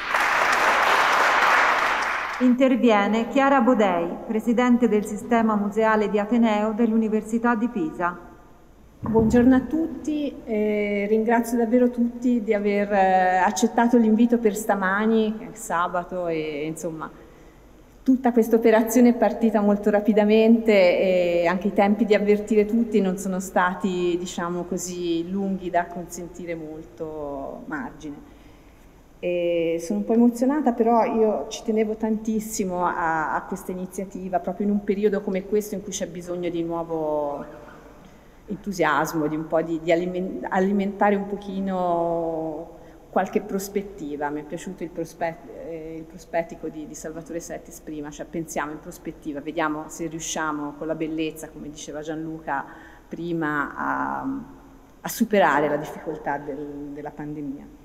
Interviene Chiara Bodei, Presidente del Sistema Museale di Ateneo dell'Università di Pisa. Buongiorno a tutti, ringrazio davvero tutti di aver accettato l'invito per stamani, che è sabato, e insomma tutta questa operazione è partita molto rapidamente e anche i tempi di avvertire tutti non sono stati, diciamo così, lunghi da consentire molto margine. E sono un po' emozionata, però io ci tenevo tantissimo a questa iniziativa, proprio in un periodo come questo in cui c'è bisogno di nuovo entusiasmo, di un po' di alimentare un pochino qualche prospettiva. Mi è piaciuto il prospettico di Salvatore Settis prima, cioè pensiamo in prospettiva, vediamo se riusciamo con la bellezza, come diceva Gianluca prima, a superare la difficoltà della pandemia.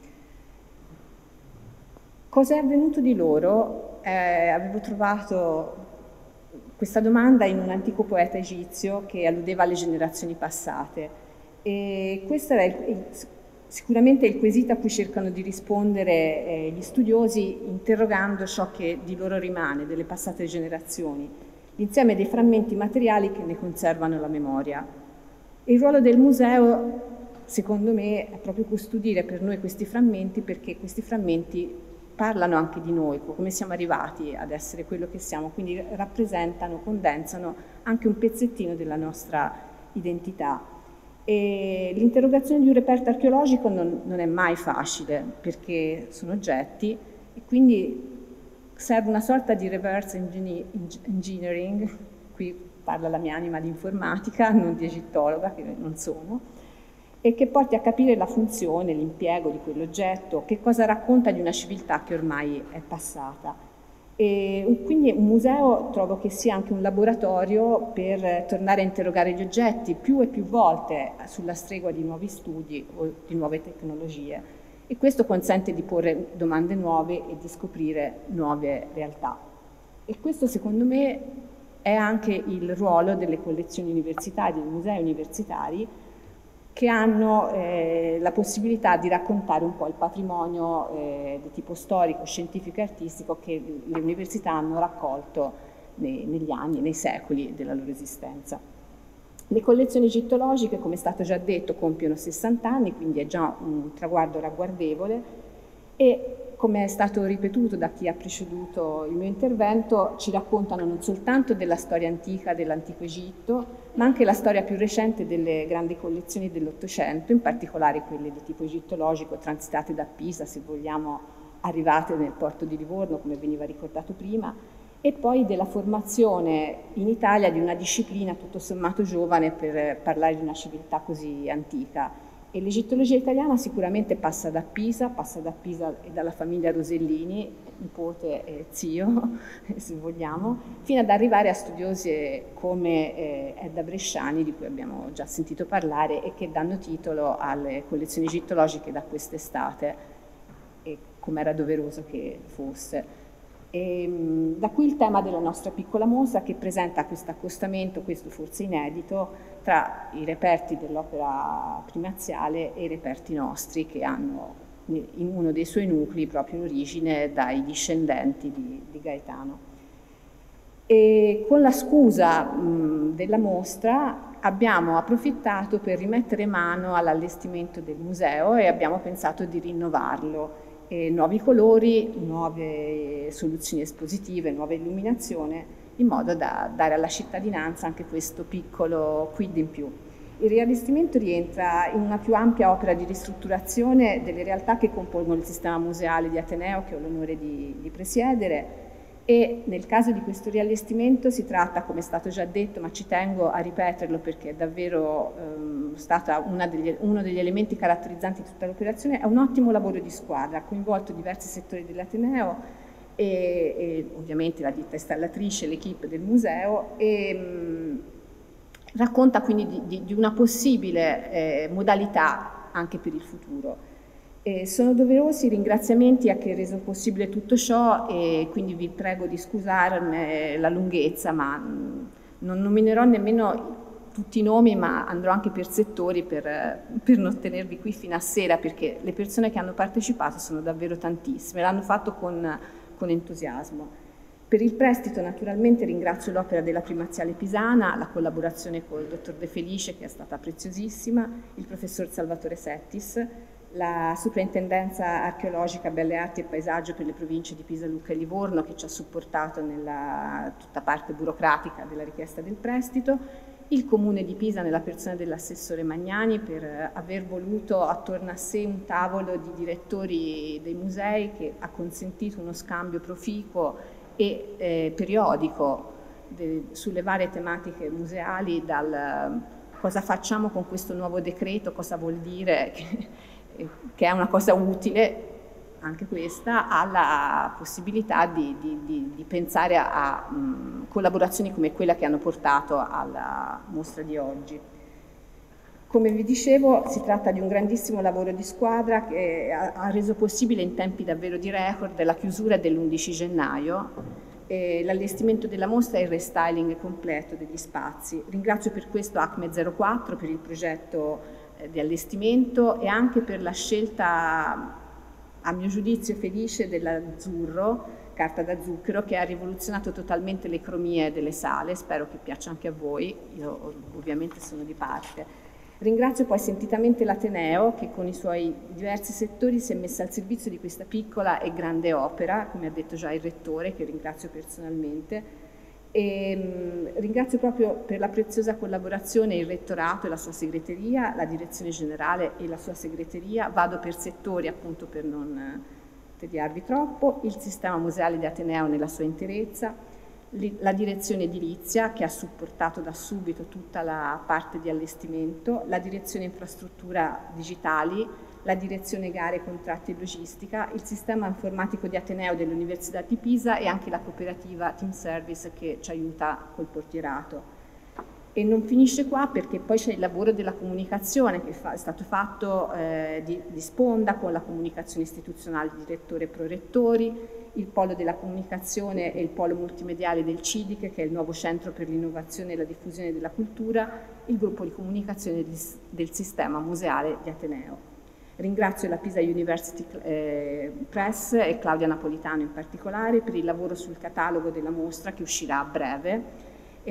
Cosa è avvenuto di loro? Avevo trovato questa domanda in un antico poeta egizio che alludeva alle generazioni passate e questo era sicuramente il quesito a cui cercano di rispondere gli studiosi interrogando ciò che di loro rimane, delle passate generazioni, l'insieme dei frammenti materiali che ne conservano la memoria. E il ruolo del museo, secondo me, è proprio custodire per noi questi frammenti, perché questi frammenti parlano anche di noi, come siamo arrivati ad essere quello che siamo, quindi rappresentano, condensano anche un pezzettino della nostra identità. E l'interrogazione di un reperto archeologico non è mai facile, perché sono oggetti e quindi serve una sorta di reverse engineering, qui parla la mia anima di informatica, non di egittologa, che non sono, e che porti a capire la funzione, l'impiego di quell'oggetto, che cosa racconta di una civiltà che ormai è passata. E quindi un museo trovo che sia anche un laboratorio per tornare a interrogare gli oggetti più e più volte sulla stregua di nuovi studi o di nuove tecnologie. E questo consente di porre domande nuove e di scoprire nuove realtà. E questo, secondo me, è anche il ruolo delle collezioni universitarie, dei musei universitari, che hanno la possibilità di raccontare un po' il patrimonio di tipo storico, scientifico e artistico che le università hanno raccolto negli anni, nei secoli della loro esistenza. Le collezioni egittologiche, come è stato già detto, compiono 60 anni, quindi è già un traguardo ragguardevole, e come è stato ripetuto da chi ha preceduto il mio intervento, ci raccontano non soltanto della storia antica dell'antico Egitto, ma anche la storia più recente delle grandi collezioni dell'Ottocento, in particolare quelle di tipo egittologico transitate da Pisa, se vogliamo, arrivate nel porto di Livorno, come veniva ricordato prima, e poi della formazione in Italia di una disciplina tutto sommato giovane per parlare di una civiltà così antica. E l'egittologia italiana sicuramente passa da Pisa e dalla famiglia Rosellini, nipote e zio, se vogliamo, fino ad arrivare a studiose come Edda Bresciani, di cui abbiamo già sentito parlare, e che danno titolo alle collezioni egittologiche da quest'estate, e come era doveroso che fosse. Da qui il tema della nostra piccola mostra, che presenta questo accostamento, questo forse inedito, tra i reperti dell'opera primaziale e i reperti nostri, che hanno in uno dei suoi nuclei proprio l'origine dai discendenti di Gaetano. E con la scusa della mostra abbiamo approfittato per rimettere mano all'allestimento del museo e abbiamo pensato di rinnovarlo. Nuovi colori, nuove soluzioni espositive, nuova illuminazione, in modo da dare alla cittadinanza anche questo piccolo quid in più. Il riallestimento rientra in una più ampia opera di ristrutturazione delle realtà che compongono il sistema museale di Ateneo, che ho l'onore di presiedere, e nel caso di questo riallestimento si tratta, come è stato già detto, ma ci tengo a ripeterlo perché è davvero stata uno degli elementi caratterizzanti di tutta l'operazione, è un ottimo lavoro di squadra, ha coinvolto diversi settori dell'Ateneo e ovviamente la ditta installatrice, l'equipe del museo, e racconta quindi di una possibile modalità anche per il futuro. Sono doverosi i ringraziamenti a chi ha reso possibile tutto ciò e quindi vi prego di scusarne la lunghezza, ma non nominerò nemmeno tutti i nomi, ma andrò anche per settori per non tenervi qui fino a sera, perché le persone che hanno partecipato sono davvero tantissime, l'hanno fatto con entusiasmo. Per il prestito naturalmente ringrazio l'Opera della Primaziale Pisana, la collaborazione col dottor De Felice che è stata preziosissima, il professor Salvatore Settis, la Soprintendenza Archeologica, Belle Arti e Paesaggio per le province di Pisa, Lucca e Livorno, che ci ha supportato nella tutta parte burocratica della richiesta del prestito, il Comune di Pisa nella persona dell'assessore Magnani per aver voluto attorno a sé un tavolo di direttori dei musei che ha consentito uno scambio proficuo e periodico sulle varie tematiche museali, dal cosa facciamo con questo nuovo decreto, cosa vuol dire, che è una cosa utile, anche questa, alla possibilità di pensare a collaborazioni come quella che hanno portato alla mostra di oggi. Come vi dicevo, si tratta di un grandissimo lavoro di squadra che ha reso possibile in tempi davvero di record la chiusura dell'11 gennaio, l'allestimento della mostra e il restyling completo degli spazi. Ringrazio per questo ACME 04 per il progetto di allestimento e anche per la scelta, a mio giudizio felice, dell'azzurro, carta da zucchero, che ha rivoluzionato totalmente le cromie delle sale. Spero che piaccia anche a voi, io ovviamente sono di parte. Ringrazio poi sentitamente l'Ateneo che con i suoi diversi settori si è messa al servizio di questa piccola e grande opera, come ha detto già il Rettore, che ringrazio personalmente. E ringrazio proprio per la preziosa collaborazione il Rettorato e la sua segreteria, la Direzione Generale e la sua segreteria, vado per settori appunto per non tediarvi troppo, il Sistema Museale di Ateneo nella sua interezza, la Direzione Edilizia che ha supportato da subito tutta la parte di allestimento, la Direzione Infrastruttura Digitali, la Direzione Gare, Contratti e Logistica, il Sistema Informatico di Ateneo dell'Università di Pisa e anche la cooperativa Team Service che ci aiuta col portierato. E non finisce qua perché poi c'è il lavoro della comunicazione che è stato fatto di sponda con la comunicazione istituzionale di rettore e prorettori, il polo della comunicazione e il polo multimediale del CIDIC, che è il nuovo centro per l'innovazione e la diffusione della cultura, il gruppo di comunicazione del sistema museale di Ateneo. Ringrazio la Pisa University Press e Claudia Napolitano in particolare per il lavoro sul catalogo della mostra che uscirà a breve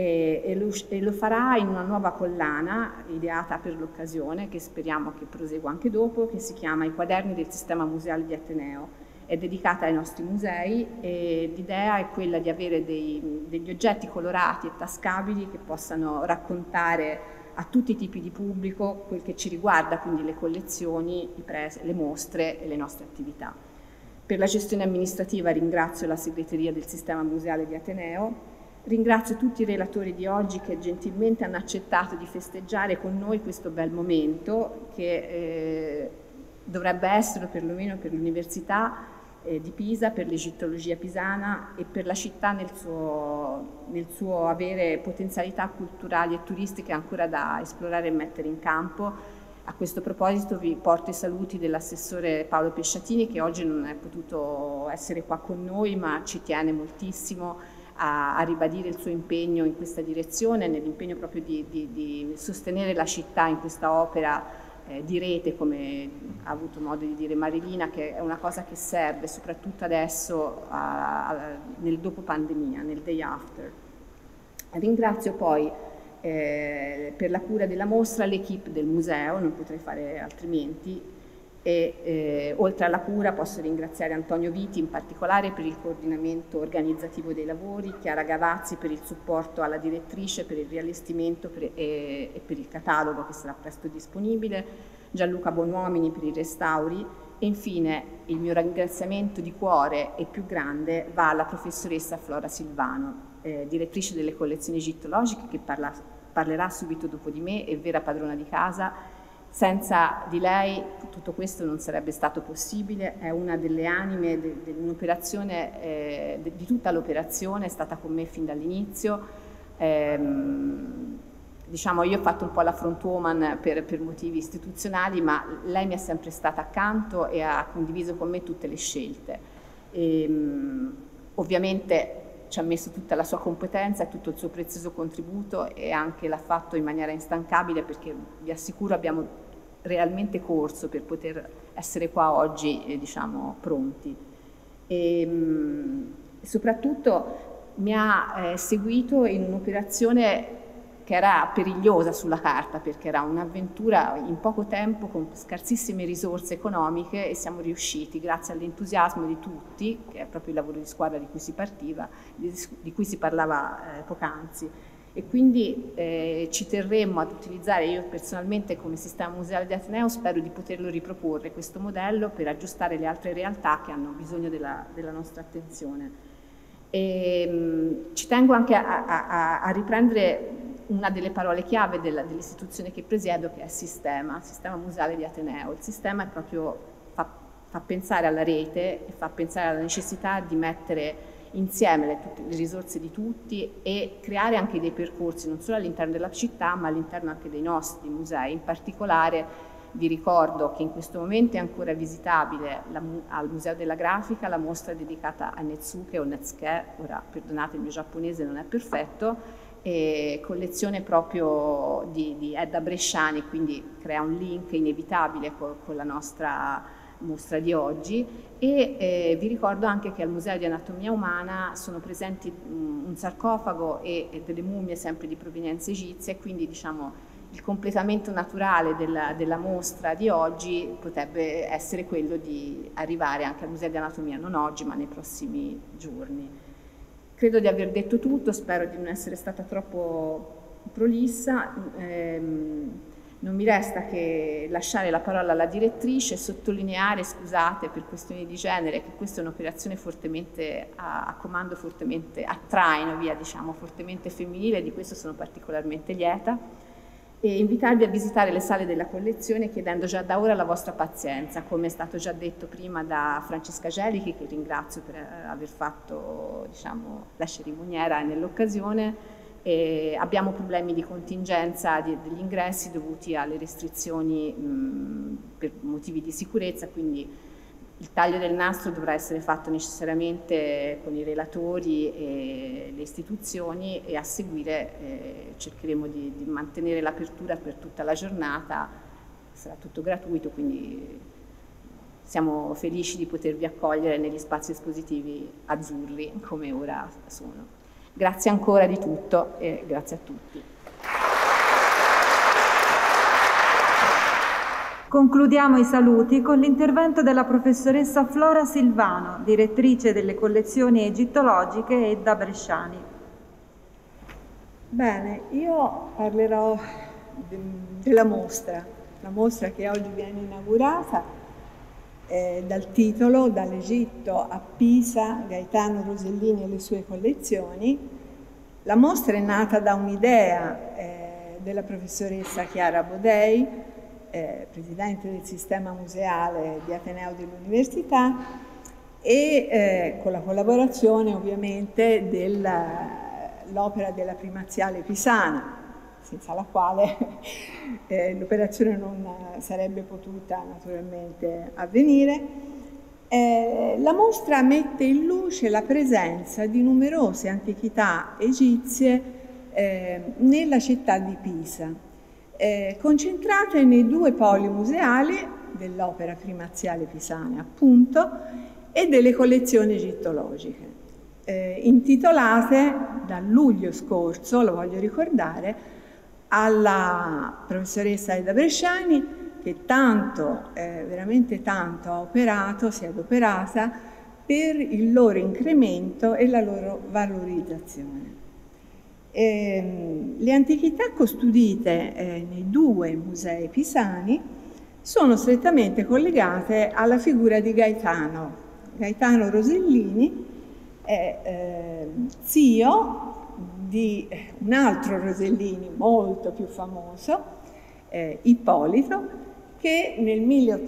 e lo farà in una nuova collana ideata per l'occasione che speriamo che prosegua anche dopo, che si chiama I quaderni del sistema museale di Ateneo. è dedicata ai nostri musei e l'idea è quella di avere degli oggetti colorati e tascabili che possano raccontare a tutti i tipi di pubblico quel che ci riguarda, quindi le collezioni, le mostre e le nostre attività. Per la gestione amministrativa ringrazio la segreteria del Sistema Museale di Ateneo, ringrazio tutti i relatori di oggi che gentilmente hanno accettato di festeggiare con noi questo bel momento che dovrebbe essere perlomeno per l'Università di Pisa, per l'egittologia pisana e per la città nel suo avere potenzialità culturali e turistiche ancora da esplorare e mettere in campo. A questo proposito vi porto i saluti dell'assessore Paolo Pesciatini, che oggi non è potuto essere qua con noi, ma ci tiene moltissimo a ribadire il suo impegno in questa direzione, nell'impegno proprio di sostenere la città in questa opera di rete, come ha avuto modo di dire Marilina, che è una cosa che serve soprattutto adesso nel dopo pandemia, nel day after. Ringrazio poi per la cura della mostra l'equipe del museo, non potrei fare altrimenti, e oltre alla cura posso ringraziare Antonio Viti in particolare per il coordinamento organizzativo dei lavori, Chiara Gavazzi per il supporto alla direttrice, per il riallestimento e per il catalogo che sarà presto disponibile, Gianluca Bonuomini per i restauri e infine il mio ringraziamento di cuore e più grande va alla professoressa Flora Silvano, direttrice delle collezioni egittologiche, che parlerà subito dopo di me, è vera padrona di casa. Senza di lei tutto questo non sarebbe stato possibile, è una delle anime dell'operazione, di tutta l'operazione, è stata con me fin dall'inizio. Diciamo, io ho fatto un po' la front woman per motivi istituzionali, ma lei mi è sempre stata accanto e ha condiviso con me tutte le scelte. Ovviamente ci ha messo tutta la sua competenza e tutto il suo prezioso contributo e anche l'ha fatto in maniera instancabile, perché vi assicuro abbiamo realmente corso per poter essere qua oggi, diciamo, pronti. E soprattutto mi ha seguito in un'operazione che era perigliosa sulla carta, perché era un'avventura in poco tempo con scarsissime risorse economiche, e siamo riusciti, grazie all'entusiasmo di tutti, che è proprio il lavoro di squadra di cui si partiva, di cui si parlava poc'anzi. E quindi ci terremmo ad utilizzare, io personalmente come Sistema Museale di Ateneo spero di poterlo riproporre questo modello per aggiustare le altre realtà che hanno bisogno della nostra attenzione. E, ci tengo anche a riprendere una delle parole chiave dell'istituzione che presiedo, che è Sistema Museale di Ateneo. Il sistema è proprio, fa pensare alla rete e fa pensare alla necessità di mettere insieme tutte le risorse di tutti e creare anche dei percorsi non solo all'interno della città ma all'interno anche dei nostri musei. In particolare vi ricordo che in questo momento è ancora visitabile al Museo della Grafica la mostra dedicata a Netsuke o Netsuke, ora perdonate il mio giapponese non è perfetto, collezione proprio di Edda Bresciani, quindi crea un link inevitabile con la nostra mostra di oggi. E vi ricordo anche che al Museo di Anatomia Umana sono presenti un sarcofago e delle mummie sempre di provenienza egizia, e quindi diciamo il completamento naturale della mostra di oggi potrebbe essere quello di arrivare anche al Museo di Anatomia, non oggi ma nei prossimi giorni. Credo di aver detto tutto, spero di non essere stata troppo prolissa. Non mi resta che lasciare la parola alla direttrice e sottolineare, scusate per questioni di genere, che questa è un'operazione fortemente a comando, fortemente a traino, via, diciamo, fortemente femminile, di questo sono particolarmente lieta, e invitarvi a visitare le sale della collezione chiedendo già da ora la vostra pazienza, come è stato già detto prima da Francesca Gelichi, che ringrazio per aver fatto, diciamo, la cerimoniera nell'occasione. Abbiamo problemi di contingenza degli ingressi dovuti alle restrizioni per motivi di sicurezza, quindi il taglio del nastro dovrà essere fatto necessariamente con i relatori e le istituzioni, e a seguire cercheremo di mantenere l'apertura per tutta la giornata, sarà tutto gratuito, quindi siamo felici di potervi accogliere negli spazi espositivi azzurri come ora sono. Grazie ancora di tutto e grazie a tutti. Concludiamo i saluti con l'intervento della professoressa Flora Silvano, direttrice delle collezioni egittologiche Edda Bresciani. Bene, io parlerò della mostra, la mostra che oggi viene inaugurata dal titolo Dall'Egitto a Pisa, Gaetano Rosellini e le sue collezioni. La mostra è nata da un'idea della professoressa Chiara Bodei, presidente del sistema museale di Ateneo dell'Università, e con la collaborazione ovviamente dell'opera della Primaziale Pisana, senza la quale l'operazione non sarebbe potuta naturalmente avvenire. La mostra mette in luce la presenza di numerose antichità egizie nella città di Pisa, concentrate nei due poli museali dell'opera primaziale pisana, appunto, e delle collezioni egittologiche, intitolate dal luglio scorso, lo voglio ricordare, alla professoressa Edda Bresciani, che tanto, veramente tanto ha operato, si è adoperata per il loro incremento e la loro valorizzazione. Le antichità custodite nei due musei pisani sono strettamente collegate alla figura di Gaetano. Gaetano Rosellini è zio di un altro Rosellini molto più famoso, Ippolito, che nel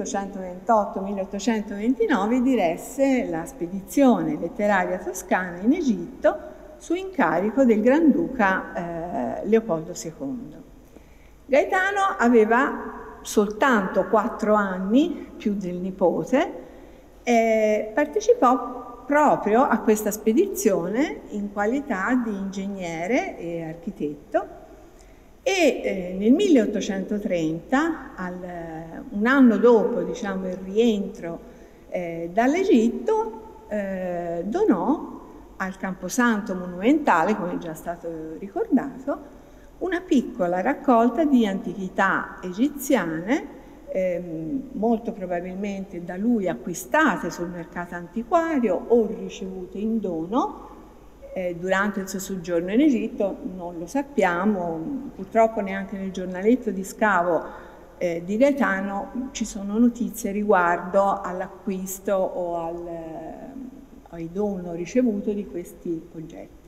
1828-1829 diresse la spedizione letteraria toscana in Egitto su incarico del Granduca Leopoldo II. Gaetano aveva soltanto 4 anni, più del nipote, partecipò proprio a questa spedizione in qualità di ingegnere e architetto e nel 1830, un anno dopo diciamo, il rientro dall'Egitto, donò al Camposanto monumentale, come è già stato ricordato, una piccola raccolta di antichità egiziane, molto probabilmente da lui acquistate sul mercato antiquario o ricevute in dono durante il suo soggiorno in Egitto, non lo sappiamo, purtroppo neanche nel giornaletto di scavo di Gaetano ci sono notizie riguardo all'acquisto o al dono ricevuto di questi oggetti.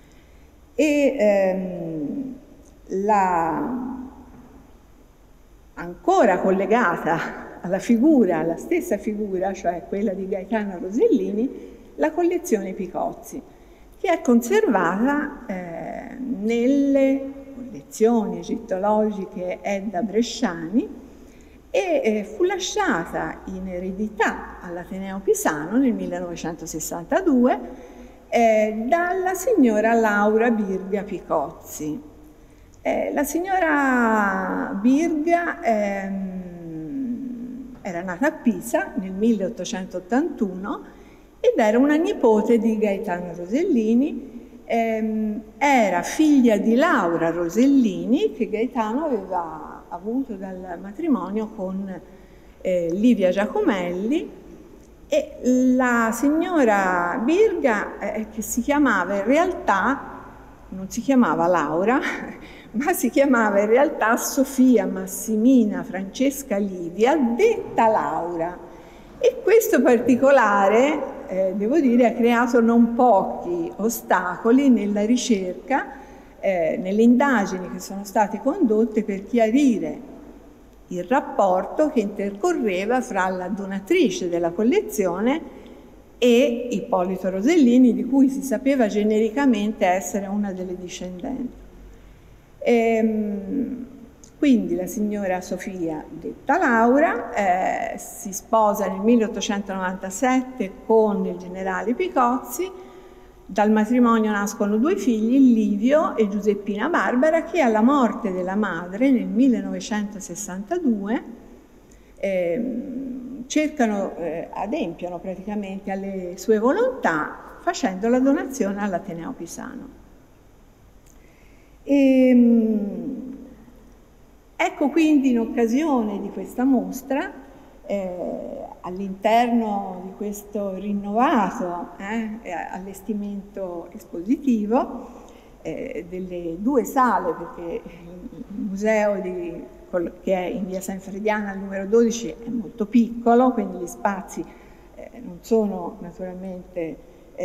Ancora collegata alla figura, alla stessa figura, cioè quella di Gaetano Rosellini, la collezione Picozzi, che è conservata nelle collezioni egittologiche Edda Bresciani e fu lasciata in eredità all'Ateneo Pisano nel 1962 dalla signora Laura Birga Picozzi. La signora Birga era nata a Pisa nel 1881 ed era una nipote di Gaetano Rosellini, era figlia di Laura Rosellini che Gaetano aveva avuto dal matrimonio con Livia Giacomelli, e la signora Birga che si chiamava in realtà, non si chiamava Laura, ma si chiamava in realtà Sofia Massimina Francesca Livia, detta Laura. E questo particolare, devo dire, ha creato non pochi ostacoli nella ricerca, nelle indagini che sono state condotte per chiarire il rapporto che intercorreva fra la donatrice della collezione e Ippolito Rosellini, di cui si sapeva genericamente essere una delle discendenti. Quindi la signora Sofia, detta Laura, si sposa nel 1897 con il generale Picozzi. Dal matrimonio nascono 2 figli, Livio e Giuseppina Barbara, che alla morte della madre nel 1962 adempiono praticamente alle sue volontà facendo la donazione all'Ateneo Pisano. Ecco quindi in occasione di questa mostra, all'interno di questo rinnovato allestimento espositivo delle due sale, perché il museo che è in via San Frediana al numero 12 è molto piccolo, quindi gli spazi non sono naturalmente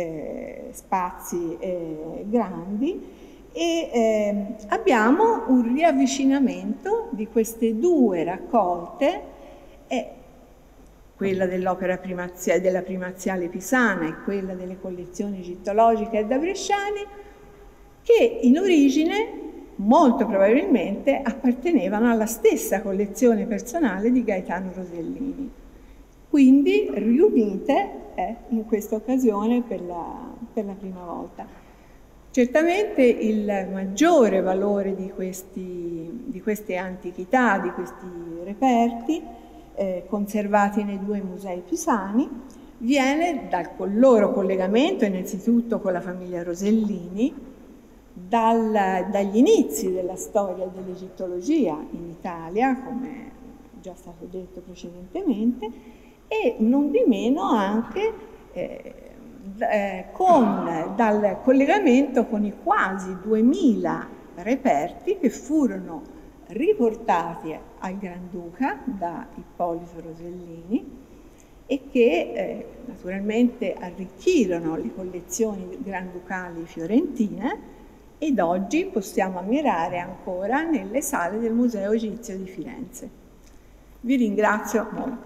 spazi grandi, e abbiamo un riavvicinamento di queste due raccolte, quella dell'opera della primaziale pisana e quella delle collezioni egittologiche da bresciani, che in origine molto probabilmente appartenevano alla stessa collezione personale di Gaetano Rosellini, quindi riunite in questa occasione per la prima volta. Certamente il maggiore valore di queste antichità, di questi reperti conservati nei due musei pisani, viene dal loro collegamento innanzitutto con la famiglia Rosellini, dagli inizi della storia dell'egittologia in Italia, come già stato detto precedentemente, e non di meno anche dal collegamento con i quasi 2000 reperti che furono riportati al Granduca da Ippolito Rosellini e che naturalmente arricchirono le collezioni granducali fiorentine, ed oggi possiamo ammirare ancora nelle sale del Museo Egizio di Firenze. Vi ringrazio molto.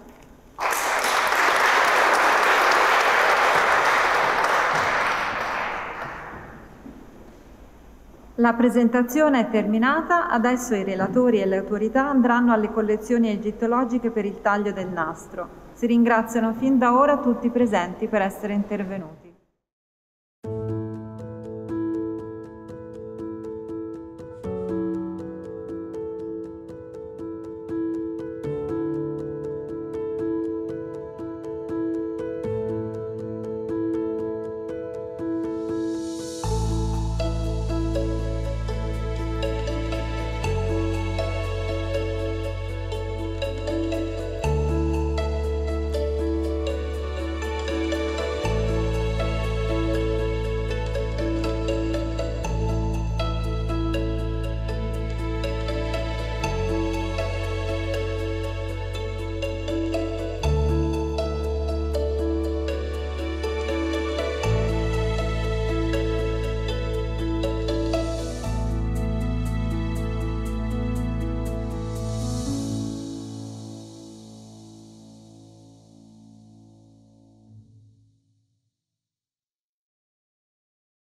La presentazione è terminata, adesso i relatori e le autorità andranno alle collezioni egittologiche per il taglio del nastro. Si ringraziano fin da ora tutti i presenti per essere intervenuti.